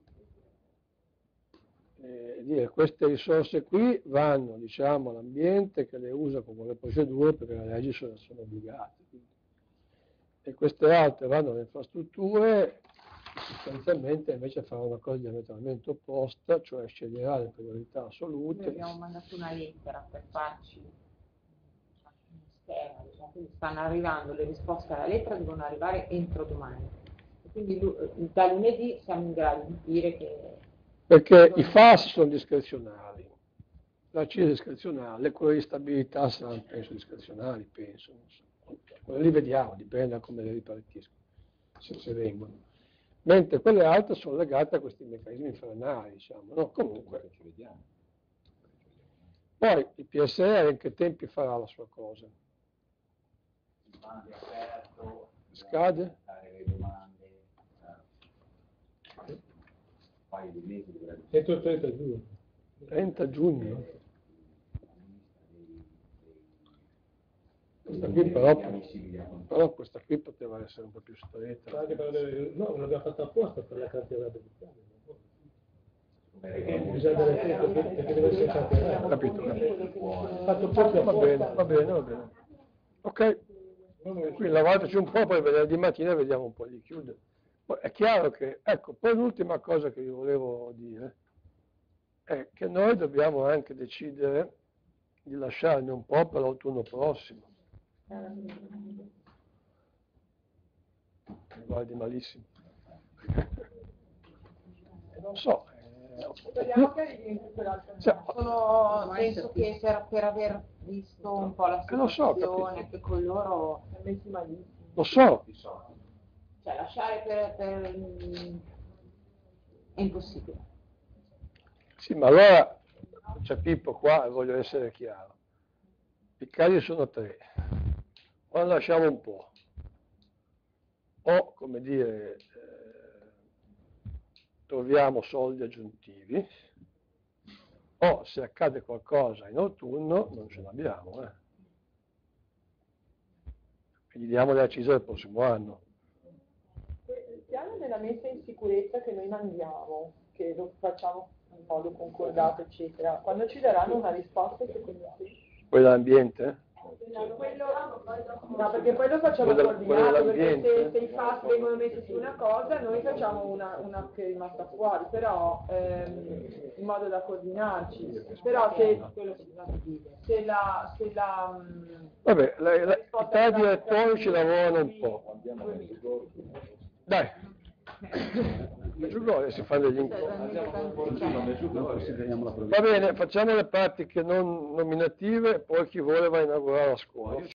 E dire queste risorse qui vanno, diciamo, all'ambiente che le usa come le procedure perché le leggi sono, sono obbligate. Quindi. E queste altre vanno alle infrastrutture, sostanzialmente invece farà una cosa diametralmente opposta, cioè sceglierà le priorità Noi assolute. abbiamo mandato una lettera per farci al ministero, diciamo, quindi stanno arrivando le risposte alla lettera, devono arrivare entro domani. E quindi lu- da lunedì siamo in grado di dire che... Perché i F A S sono discrezionali, la C I S è discrezionale, quelle di stabilità saranno, penso, discrezionali, penso. Non so. Quelle lì vediamo, dipende da come le ripartiscono, se, se vengono. Mentre quelle altre sono legate a questi meccanismi infernali, diciamo, no? Comunque. Ci vediamo. Poi il P S R in che tempi farà la sua cosa? Il bando è aperto, Scade? fare le domande, eh, un paio di mesi dovrebbe Entro il trenta giugno. trenta giugno? Questa qui però, però questa qui poteva essere un po' più stretta. Anche per le- no, non l'abbiamo fatto apposta per la cartella debitale. Perché Bisogna dare tempo perché perché deve essere cartellata. Capito, capito. Fatto proprio Va bene, apposta. va bene, va bene. Ok, quindi lavateci un po', poi venerdì mattina vediamo un po' di chiudere. Poi è chiaro che, ecco, poi l'ultima cosa che vi volevo dire è che noi dobbiamo anche decidere di lasciarne un po' per l'autunno prossimo. Mi guardi malissimo. Non so. Speriamo che arrivi in quell'altra. Cioè, Sono, penso che per, per aver visto un po' la Eh, lo so, situazione, capito. che con loro messi malissimo. Lo so, Cioè lasciare per... per mm, è impossibile. sì, ma allora c'è Pippo qua e voglio essere chiaro. I casi sono tre. O lasciamo un po', o, come dire, eh, troviamo soldi aggiuntivi, o se accade qualcosa in autunno non ce l'abbiamo. Eh. Quindi diamo le accise del prossimo anno. Il piano della messa in sicurezza che noi mandiamo, che lo facciamo in modo concordato, eccetera, quando ci daranno una risposta secondo te? Poi l'ambiente? Quello, no, perché poi lo facciamo Quello- coordinato, quello perché se, dell'ambiente? se i fatti vengono messi su una cosa, noi facciamo una, una che è rimasta fuori, però ehm, in modo da coordinarci. Però se, se la, se la mh, Vabbè, la, la, i tardi elettronici lavorano un po'. Dai, Meggiugorje si fanno degli incontri. Va bene, facciamo le pratiche non nominative, poi chi vuole va a inaugurare la scuola.